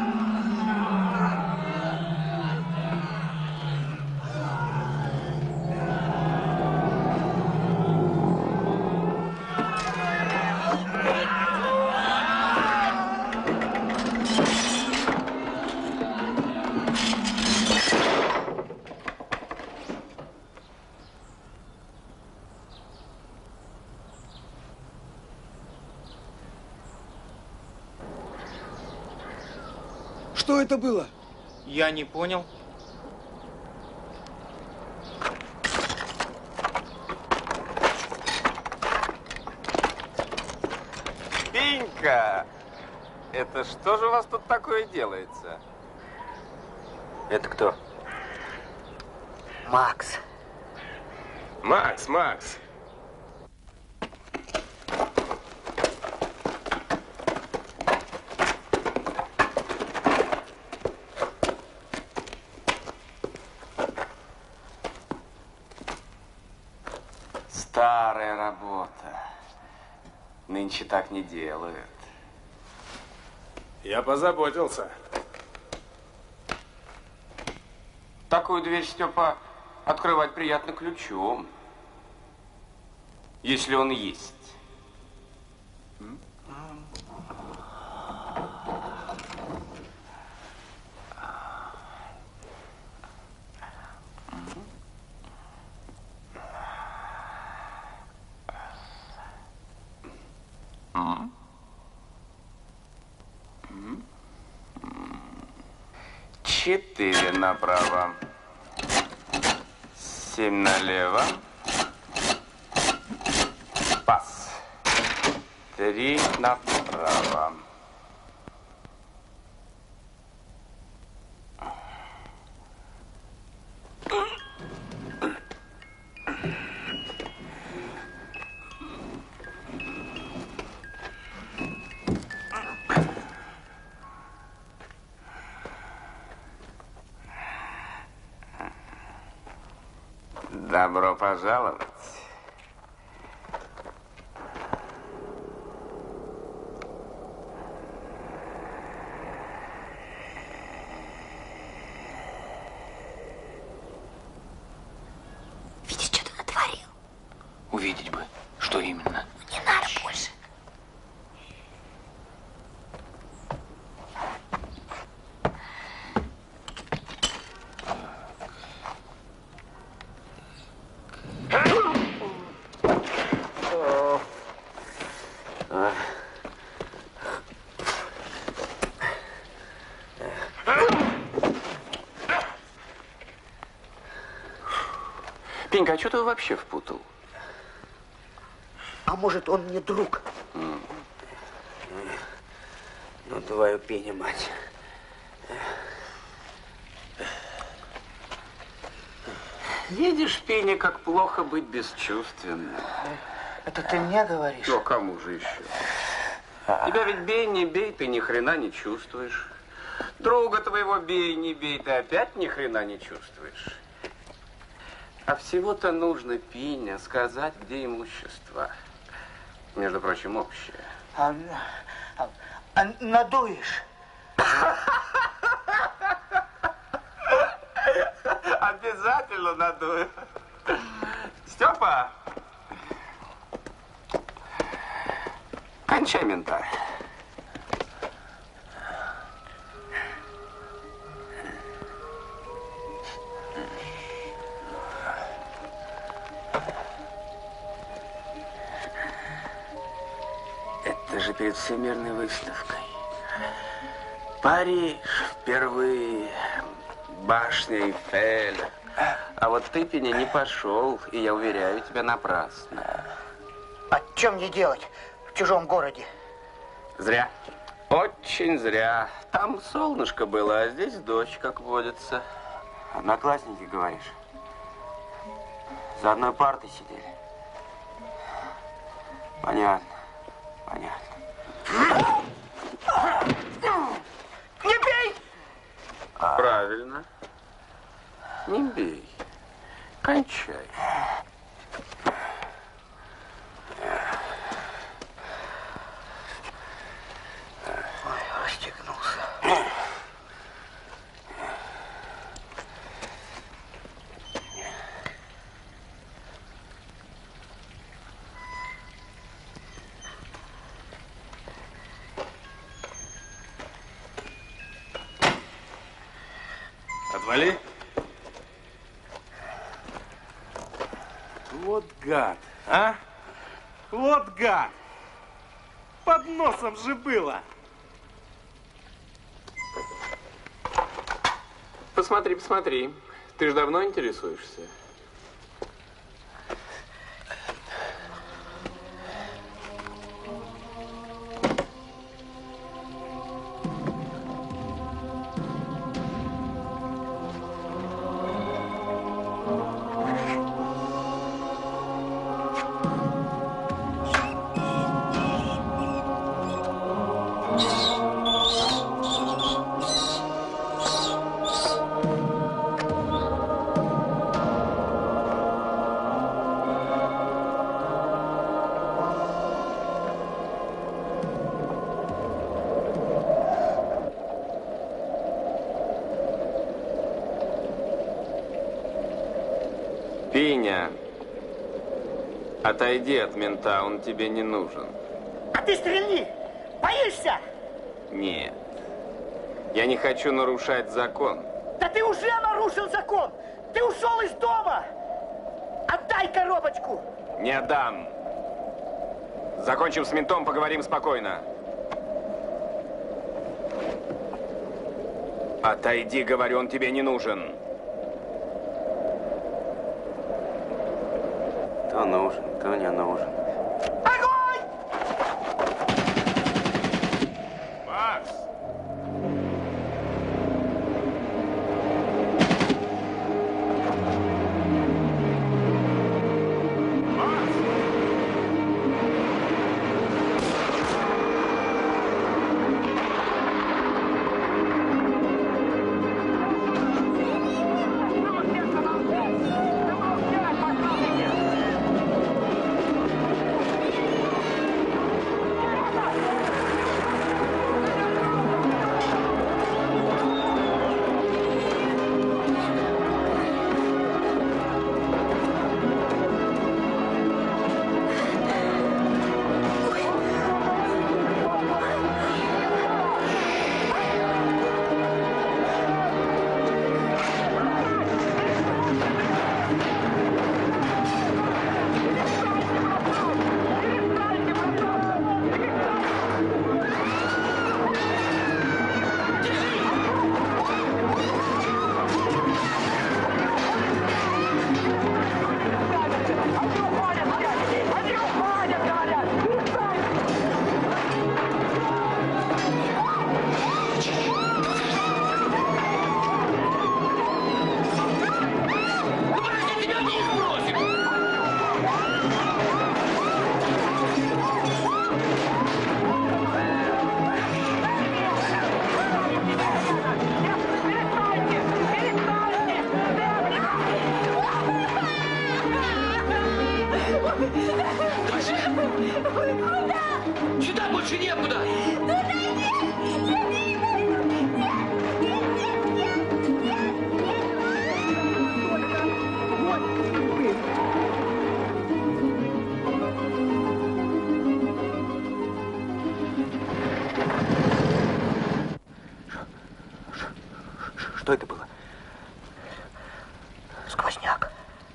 Что это было? Я не понял. Пенька, это что же у вас тут такое делается? Это кто? Макс. Макс, Макс. Старая работа. Нынче так не делают. Я позаботился. Такую дверь, Степа, открывать приятно ключом. Если он есть. Четыре направо. Семь налево. Пас. Три направо. Добро пожаловать. Видишь, что ты натворил? Увидеть бы, что именно. Не надо больше. Пенька, а что ты вообще впутал? А может, он мне друг? Ну, твою пеню, мать. Видишь, Пеня, как плохо быть бесчувственным. Это ты мне говоришь? Ну, кому же еще? Тебя ведь бей, не бей, ты ни хрена не чувствуешь. Друга твоего бей, не бей, ты опять ни хрена не чувствуешь. А всего-то нужно, Пеня, сказать, где имущество. Между прочим, общее. А, а, а надуешь? Обязательно надую. Степа, кончай мента. Это же перед всемирной выставкой. Париж впервые. Башня Эйфеля. А вот ты, Пеня, не пошел, и я уверяю тебя, напрасно. А чем мне делать в чужом городе? Зря. Очень зря. Там солнышко было, а здесь дождь, как водится. Одноклассники, говоришь? За одной партой сидели. Понятно. Понятно. Не бей! Правильно. Не бей. Кончай. Ой, расстегнулся. Отвали. Вот гад, а? Вот гад. Под носом же было. Посмотри, посмотри. Ты же давно интересуешься? Пеня, отойди от мента, он тебе не нужен. А ты стрельни! Боишься? Нет. Я не хочу нарушать закон. Да ты уже нарушил закон! Ты ушел из дома! Отдай коробочку! Не отдам. Закончим с ментом, поговорим спокойно. Отойди, говорю, он тебе не нужен. То нужен, то не нужен. Макс! Что это было? Сквозняк.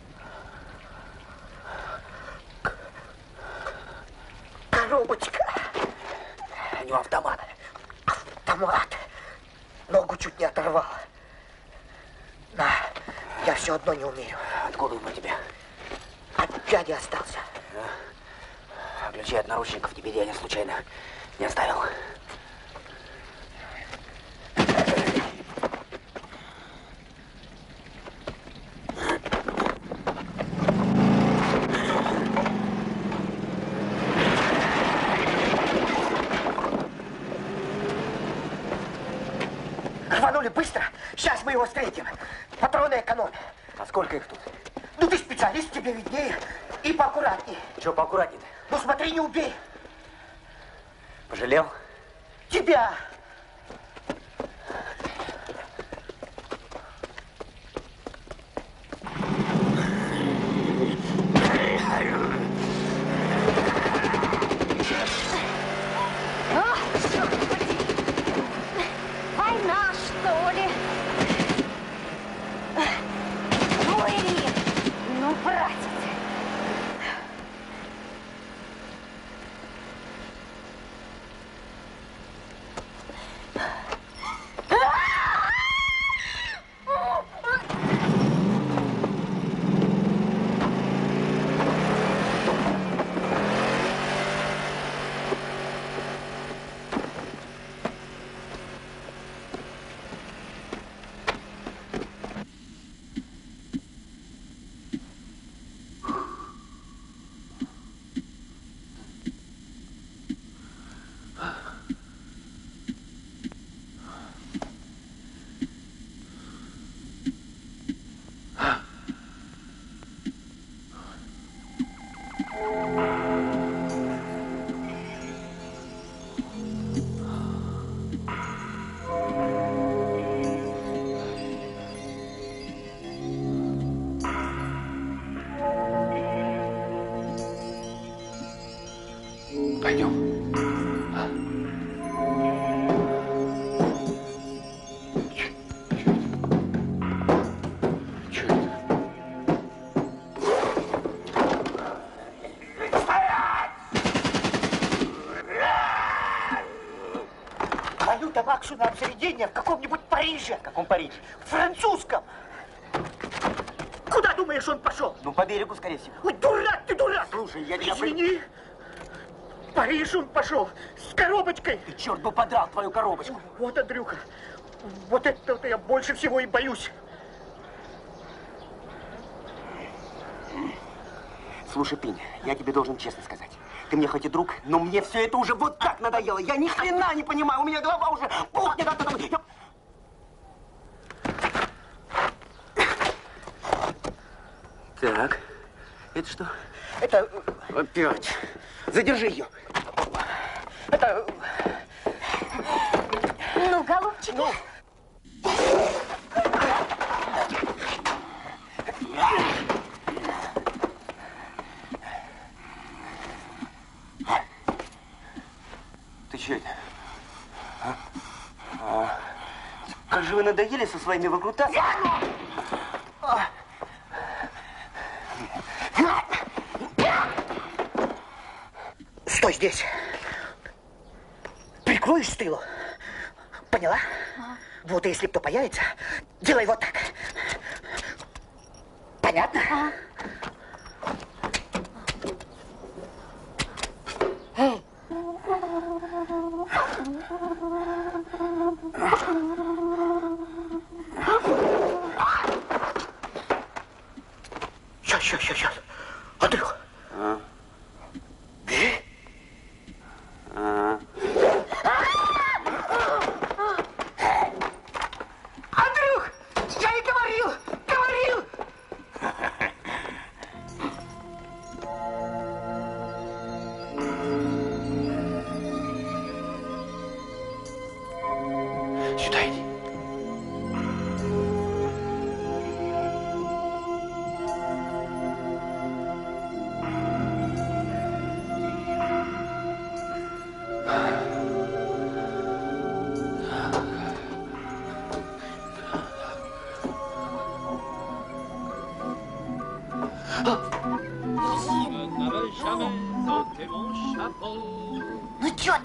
Коробочка. У него автомат. Автомат. Ногу чуть не оторвал. На, я все одно не умею. Откуда он у тебя? От дяди остался. А ключи от наручников тебе дядя случайно не оставил? Рванули быстро. Сейчас мы его встретим. Патроны экономим. А сколько их тут? Ну ты специалист, тебе виднее. И поаккуратнее. Чего поаккуратнее-то? Ну смотри, не убей. Пожалел? Тебя. Ах, черт побери! Война, что ли? Ну, Ирина, ну, братец. Максу на обзаведение в каком-нибудь Париже. В каком Париже? В французском. Куда, думаешь, он пошел? Ну, по берегу, скорее всего. Ой, дурак ты, дурак! Слушай, я тебя... Извини. В Париж он пошел с коробочкой. Ты, черт бы подрал твою коробочку. Вот, Андрюха, вот этого-то я больше всего и боюсь. Слушай, Пинь, я тебе должен честно сказать. Ты мне хоть и друг, но мне все это уже вот так надоело. Я ни хрена не понимаю, у меня голова уже пухнет от этого. Я... Так, это что? Это... Опять. Задержи ее. Это... Ну, голубчик. Ну. Ты что это? А? А, как же вы надоели со своими выкрутасами? А. Стой здесь. Прикроешь с тылу. Поняла? А. Вот и если кто появится, делай вот так. Понятно? А. Эй. Сейчас, сейчас, сейчас, сейчас. Андрюх. А? А? Андрюх, я и говорил, говорил. Сюда иди.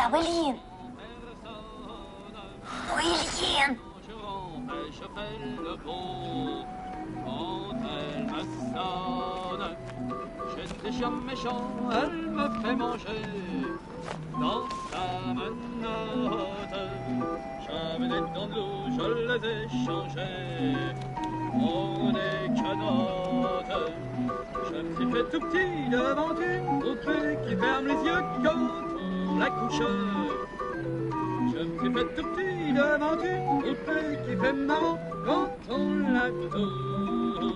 Там Ильин. Ну, Ильин. J'étais chiant méchant, elle me fait manger dans sa menotte. J'avais des dents de loup, je les ai changées pour des canottes. Je me suis fait tout petit devant une poupée qui ferme les yeux quand on la couche. Je me suis fait tout petit devant une poupée qui fait marrant quand on la touche.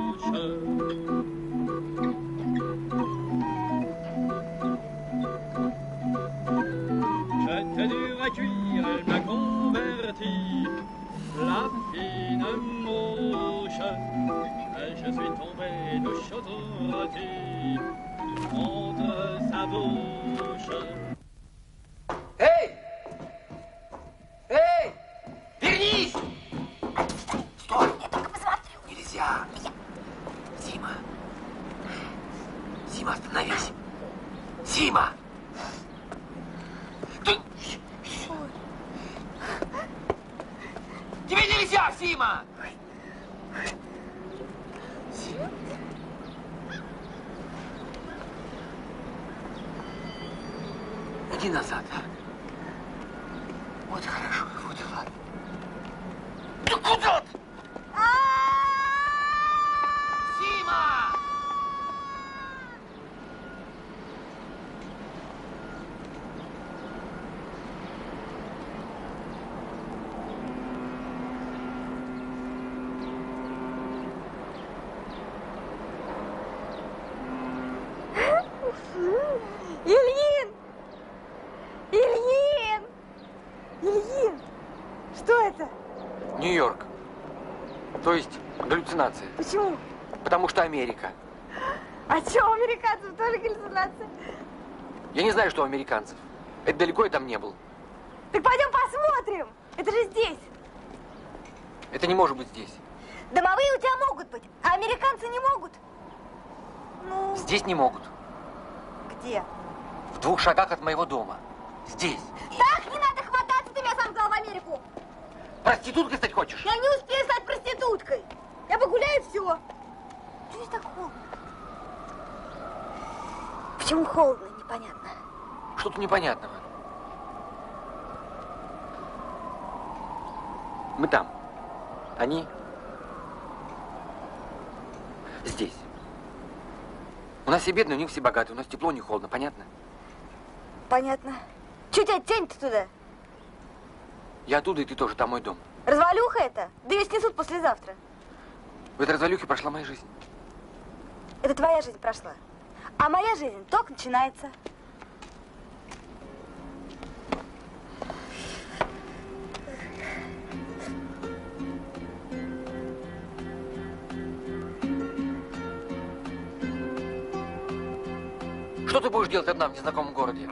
J'étais dur à cuire, elle m'a converti, la fine mouche. Et je suis tombé de château rôti contre sa bouche. Эй! Эй! Вернись! Стой, я только посмотрю. Нельзя. Сима. Сима, остановись. Сима! Ты... Тебе нельзя, Сима! Сима. Иди назад. Вот и хорошо, вот и ладно. Ты куда ты? Сима! Ильин! Ильин! Ильин! Что это? Нью-Йорк. То есть галлюцинация. Почему? Потому что Америка. А что, у американцев тоже галлюцинация? Я не знаю, что у американцев. Это далеко я там не был. Так пойдем посмотрим. Это же здесь. Это не может быть здесь. Домовые у тебя могут быть, а американцы не могут. Ну, Здесь не могут. где? В двух шагах от моего дома. Здесь. Так, не надо хвататься, ты меня сам сказал в Америку. Проституткой стать хочешь? Я не успею стать проституткой. Я погуляю, и все. Что здесь так холодно? Почему холодно, непонятно. Что тут непонятного? Мы там. Они здесь. У нас все бедные, у них все богатые. У нас тепло, не холодно. Понятно? Понятно. Че тебя тянет туда? Я оттуда, и ты тоже. Там мой дом. Развалюха это? Да ее снесут послезавтра. В этой развалюхе прошла моя жизнь. Это твоя жизнь прошла. А моя жизнь только начинается. Что ты будешь делать одна в незнакомом городе?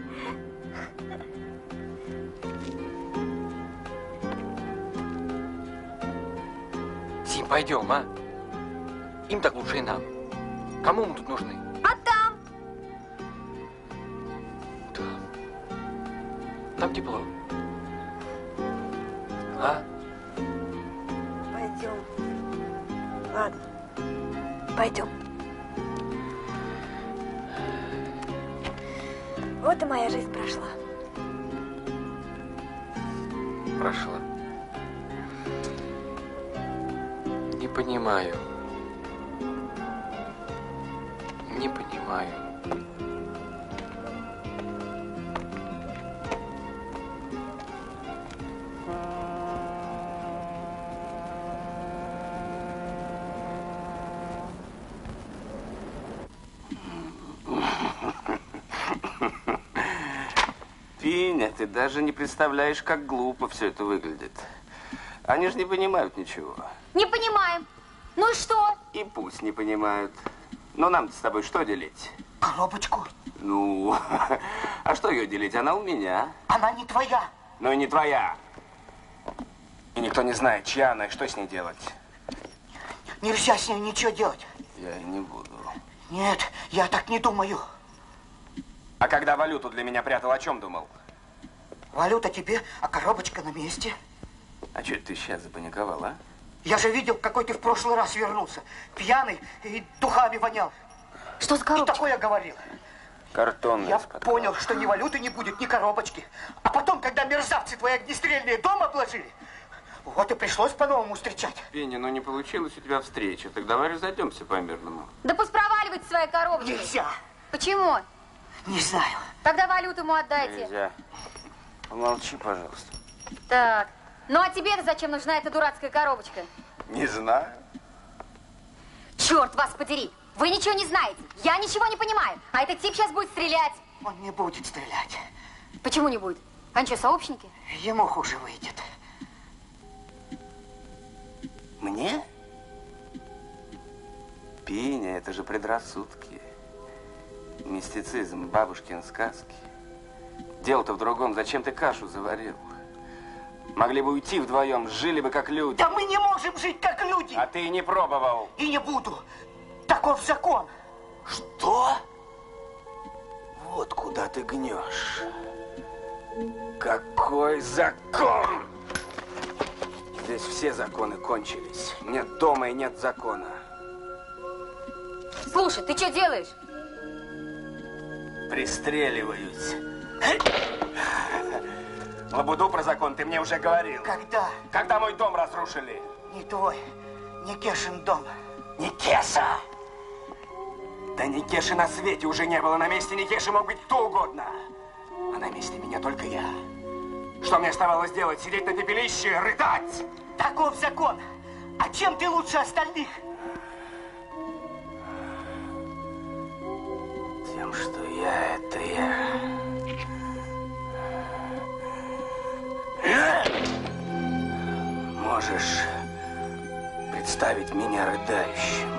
Сим, пойдем, а? Им так лучше и нам. Кому мы тут нужны? А там? Там. Там тепло. А? Пойдем. Ладно. Пойдем. Вот и моя жизнь прошла. Прошла. Не понимаю. Не понимаю. Пиня, ты даже не представляешь, как глупо все это выглядит. Они же не понимают ничего. Не понимаем. Ну и что? И пусть не понимают. Но нам-то с тобой что делить? Коробочку. Ну, а что ее делить? Она у меня. Она не твоя. Ну и не твоя. И никто не знает, чья она и что с ней делать. Нельзя с ней ничего делать. Я не буду. Нет, я так не думаю. А когда валюту для меня прятал, о чем думал? Валюта тебе, а коробочка на месте. А что ты сейчас запаниковал, а? Я же видел, какой ты в прошлый раз вернулся. Пьяный и духами вонял. Что за коробочка? Что такое говорил? Картонная. Я понял, что ни валюты не будет, ни коробочки. А потом, когда мерзавцы твои огнестрельные дом обложили, вот и пришлось по-новому встречать. Пеня, ну не получилась у тебя встреча. Так давай разойдемся по-мирному. Да пусть проваливает свои коробочки. Нельзя. Почему? Не знаю. Тогда валюту ему отдайте. Нельзя. Помолчи, пожалуйста. Так. Ну а тебе-то зачем нужна эта дурацкая коробочка? Не знаю. Черт вас подери! Вы ничего не знаете. Я ничего не понимаю. А этот тип сейчас будет стрелять. Он не будет стрелять. Почему не будет? Они что, сообщники? Ему хуже выйдет. Мне? Пеня, это же предрассудки. Мистицизм, бабушкин сказки. Дело-то в другом. Зачем ты кашу заварил? Могли бы уйти вдвоем, жили бы как люди. Да мы не можем жить как люди. А ты и не пробовал. И не буду. Таков закон. Что? Вот куда ты гнешь. Какой закон? Здесь все законы кончились. Нет дома и нет закона. Слушай, ты что делаешь? Пристреливаюсь. Лабуду про закон ты мне уже говорил. Когда? Когда мой дом разрушили. Не твой, не Кешин дом. Не Кеша! Да ни Кеши на свете уже не было. На месте Никеши мог быть кто угодно. А на месте меня только я. Что мне оставалось делать? Сидеть на пепелище, рыдать? Таков закон. А чем ты лучше остальных? Тем, что я это я. Можешь представить меня рыдающим.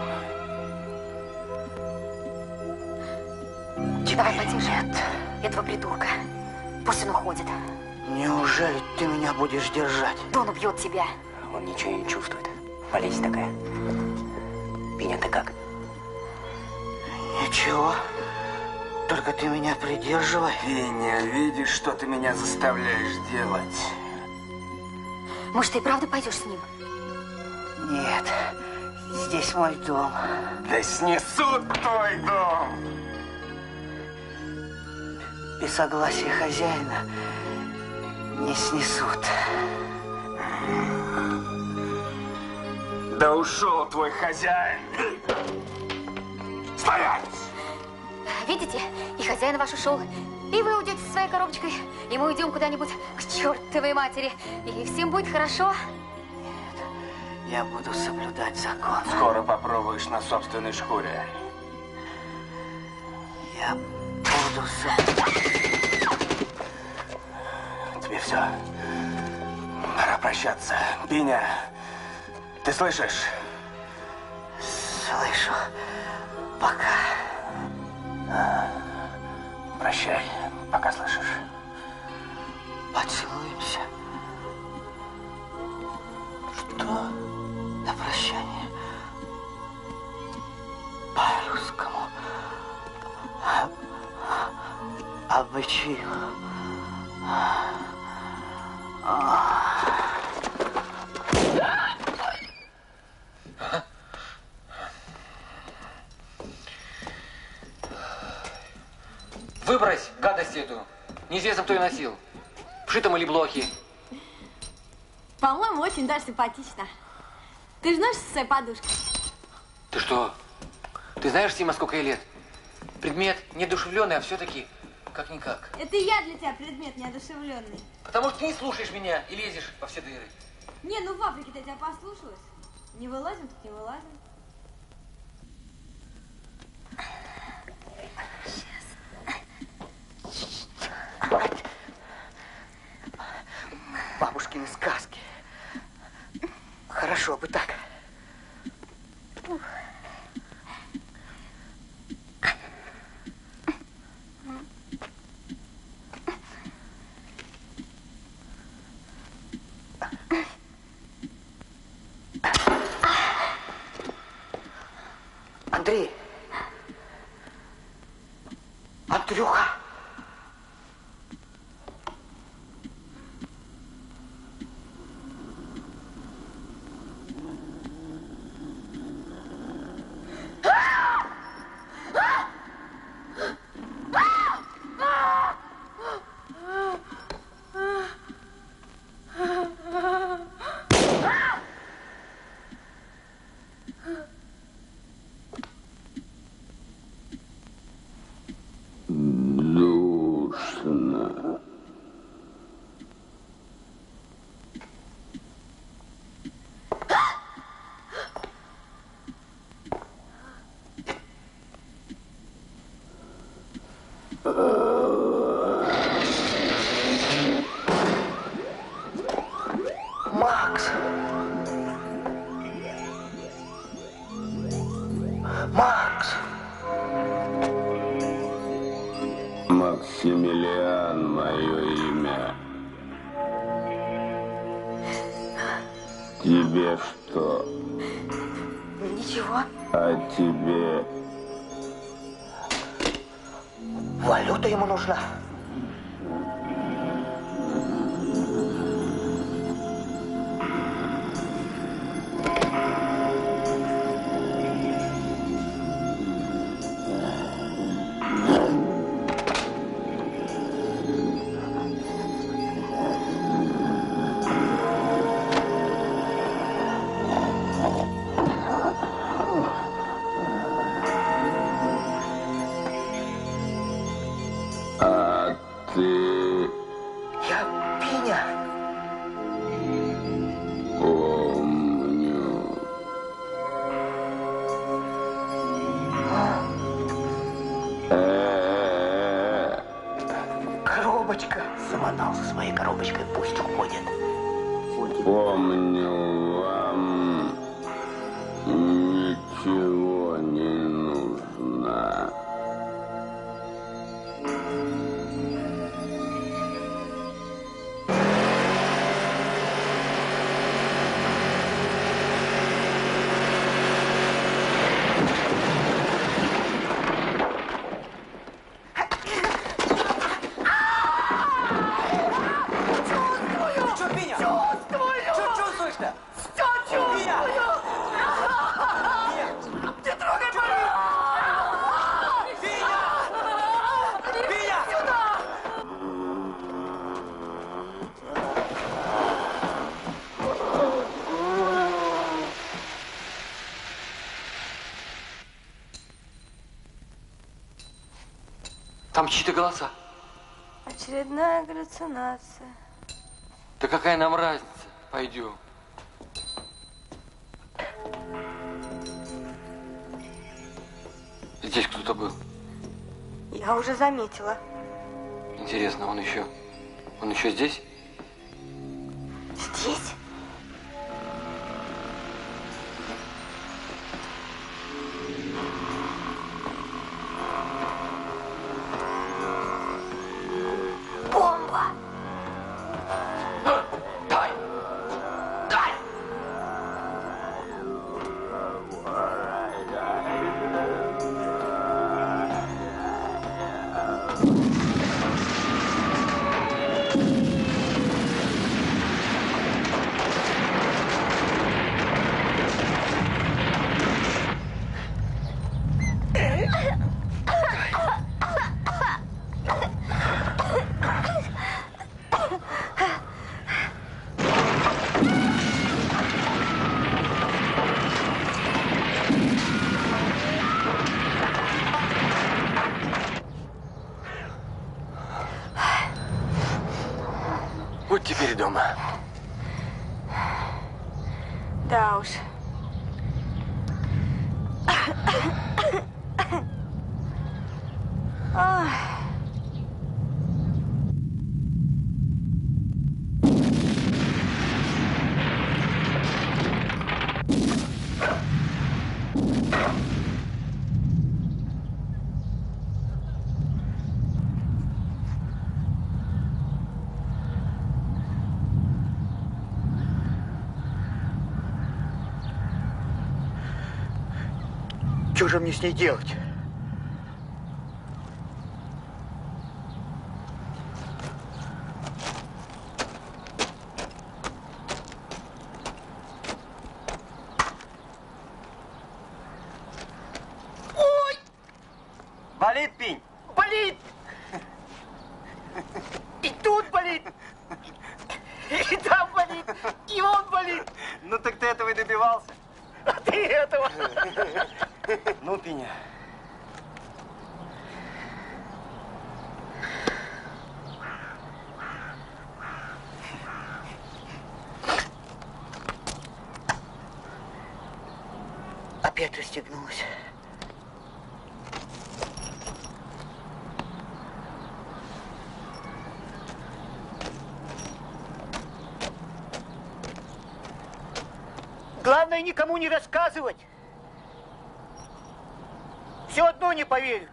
Давай потише. Этого придурка. Пусть он уходит. Неужели ты меня будешь держать? Да он убьет тебя. Он ничего не чувствует. Болезнь такая. Пеня, ты как? Ничего. Только ты меня придерживай. Пеня, видишь, что ты меня заставляешь делать? Может, ты и правда пойдешь с ним? Нет. Здесь мой дом. Да снесут твой дом! Без согласия хозяина не снесут. Да ушел твой хозяин! Стоять! Видите? И хозяин ваш ушел. И вы уйдете со своей коробочкой. И мы уйдем куда-нибудь к чертовой матери. И всем будет хорошо. Нет, я буду соблюдать закон. Скоро попробуешь на собственной шкуре. Я буду соблюдать. Тебе все. Пора прощаться. Пеня, ты слышишь? Слышу. Пока. Прощай, пока слышишь. Поцелуемся. Что? На прощание. По-русскому. Обычаю. Выбрось гадость эту. Неизвестно, кто ее носил. В шитом или блохе. По-моему, очень даже симпатично. Ты же носишь со своей подушкой? Ты что? Ты знаешь, Сима, сколько ей лет? Предмет неодушевленный, а все-таки как-никак. Это я для тебя предмет неодушевленный. Потому что ты не слушаешь меня и лезешь во все дыры. Не, ну в Африке-то я тебя послушалась. Не вылазим, так не вылазим. Бабушкины сказки. Хорошо бы так. Андрей. Андрюха. Макс! Макс! Максимилиан, мое имя. Тебе что? Ничего. А тебе? Валюта ему нужна. А ты... Я Пиня. Помню. Э-э-э. Коробочка. Заманался своей коробочкой, пусть уходит. Помню, вам ничего не нужно. Чувствую! Что, Пиня? Чувствую! Что чувствуешь-то? Все чувствую! Не трогай болит! Пиня! Пиня! Сюда! Там чьи-то голоса. Очередная галлюцинация. Да какая нам разница? Пойдем. Здесь кто-то был. Я уже заметила. Интересно, он еще... Он еще здесь? Здесь? Бомба! Дай! Дай! Вот теперь дома. Да уж. Ах. Что же мне с ней делать? Ой! Болит, Пинь? Болит! И тут болит! И там болит! И он болит! Ну так ты этого и добивался. А ты этого! Ну, Пиня. Опять расстегнулась. Главное, никому не рассказывать. Все одно не поверят.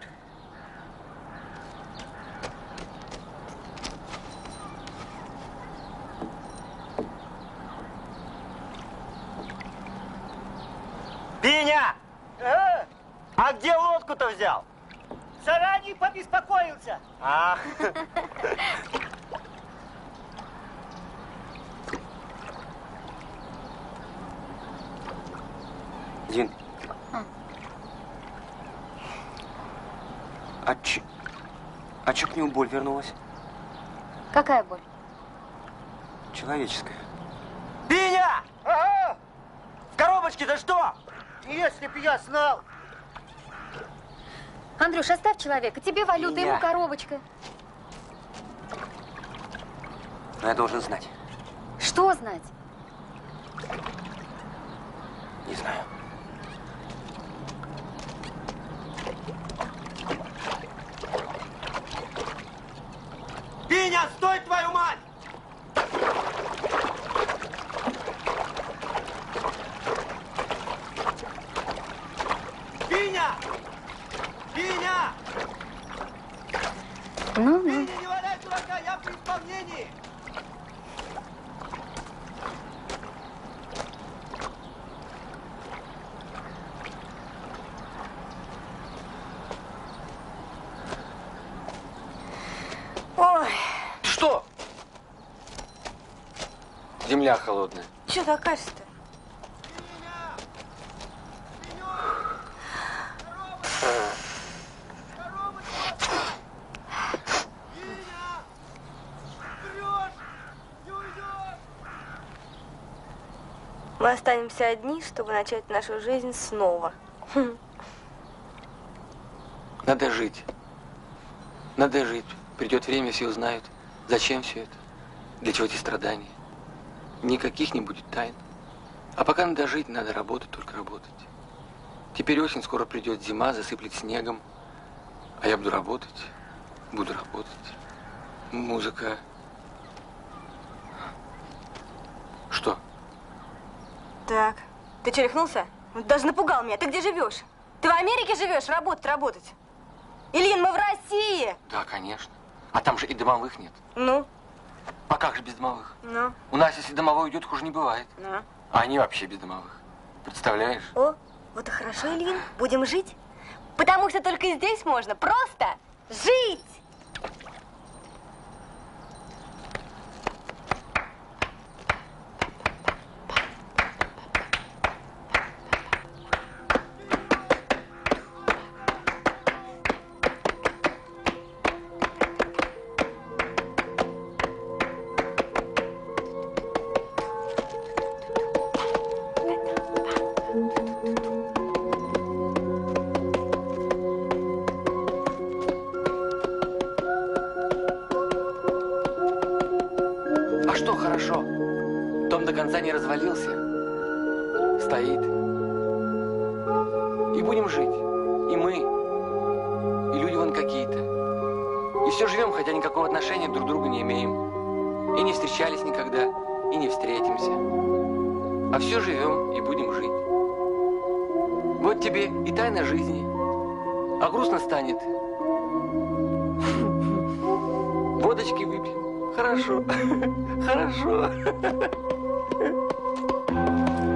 Биня! А? А где лодку-то взял? Заранее побеспокоился. А. Дин. А че... А че к нему боль вернулась? Какая боль? Человеческая. Биня! Ага! В коробочке-то что? Если б я знал. Андрюш, оставь человека. Тебе валюта, Меня. ему коробочка. Но я должен знать. Что знать? Не знаю. Биня, стой, твою мать! Биня! Биня! Ну, ну. Биня, не валяй дурака, я при исполнении! Ой, Что? Земля холодная. что такая-то? Мы останемся одни, чтобы начать нашу жизнь снова. Хм. Надо жить. Надо жить. Придет время, все узнают, зачем все это, для чего эти страдания. Никаких не будет тайн. А пока надо жить, надо работать, только работать. Теперь осень, скоро придет зима, засыплет снегом. А я буду работать, буду работать. Музыка. Что? Так, ты что, рехнулся? Ну, даже напугал меня. Ты где живешь? Ты в Америке живешь? Работать, работать. Ильин, мы в России. Да, конечно. А там же и домовых нет. Ну? А как же без домовых? Ну? У нас, если домовой уйдет, хуже не бывает. Ну? А они вообще без домовых. Представляешь? О, вот и хорошо, Ильин. Будем жить. Потому что только здесь можно просто жить. А что хорошо? Дом до конца не развалился. Стоит. И будем жить. И мы. И люди вон какие-то. И все живем, хотя никакого отношения друг к другу не имеем. И не встречались никогда. И не встретимся. А все живем и будем жить. Вот тебе и тайна жизни. А грустно станет. Водочки выпьем. Хорошо. Хорошо.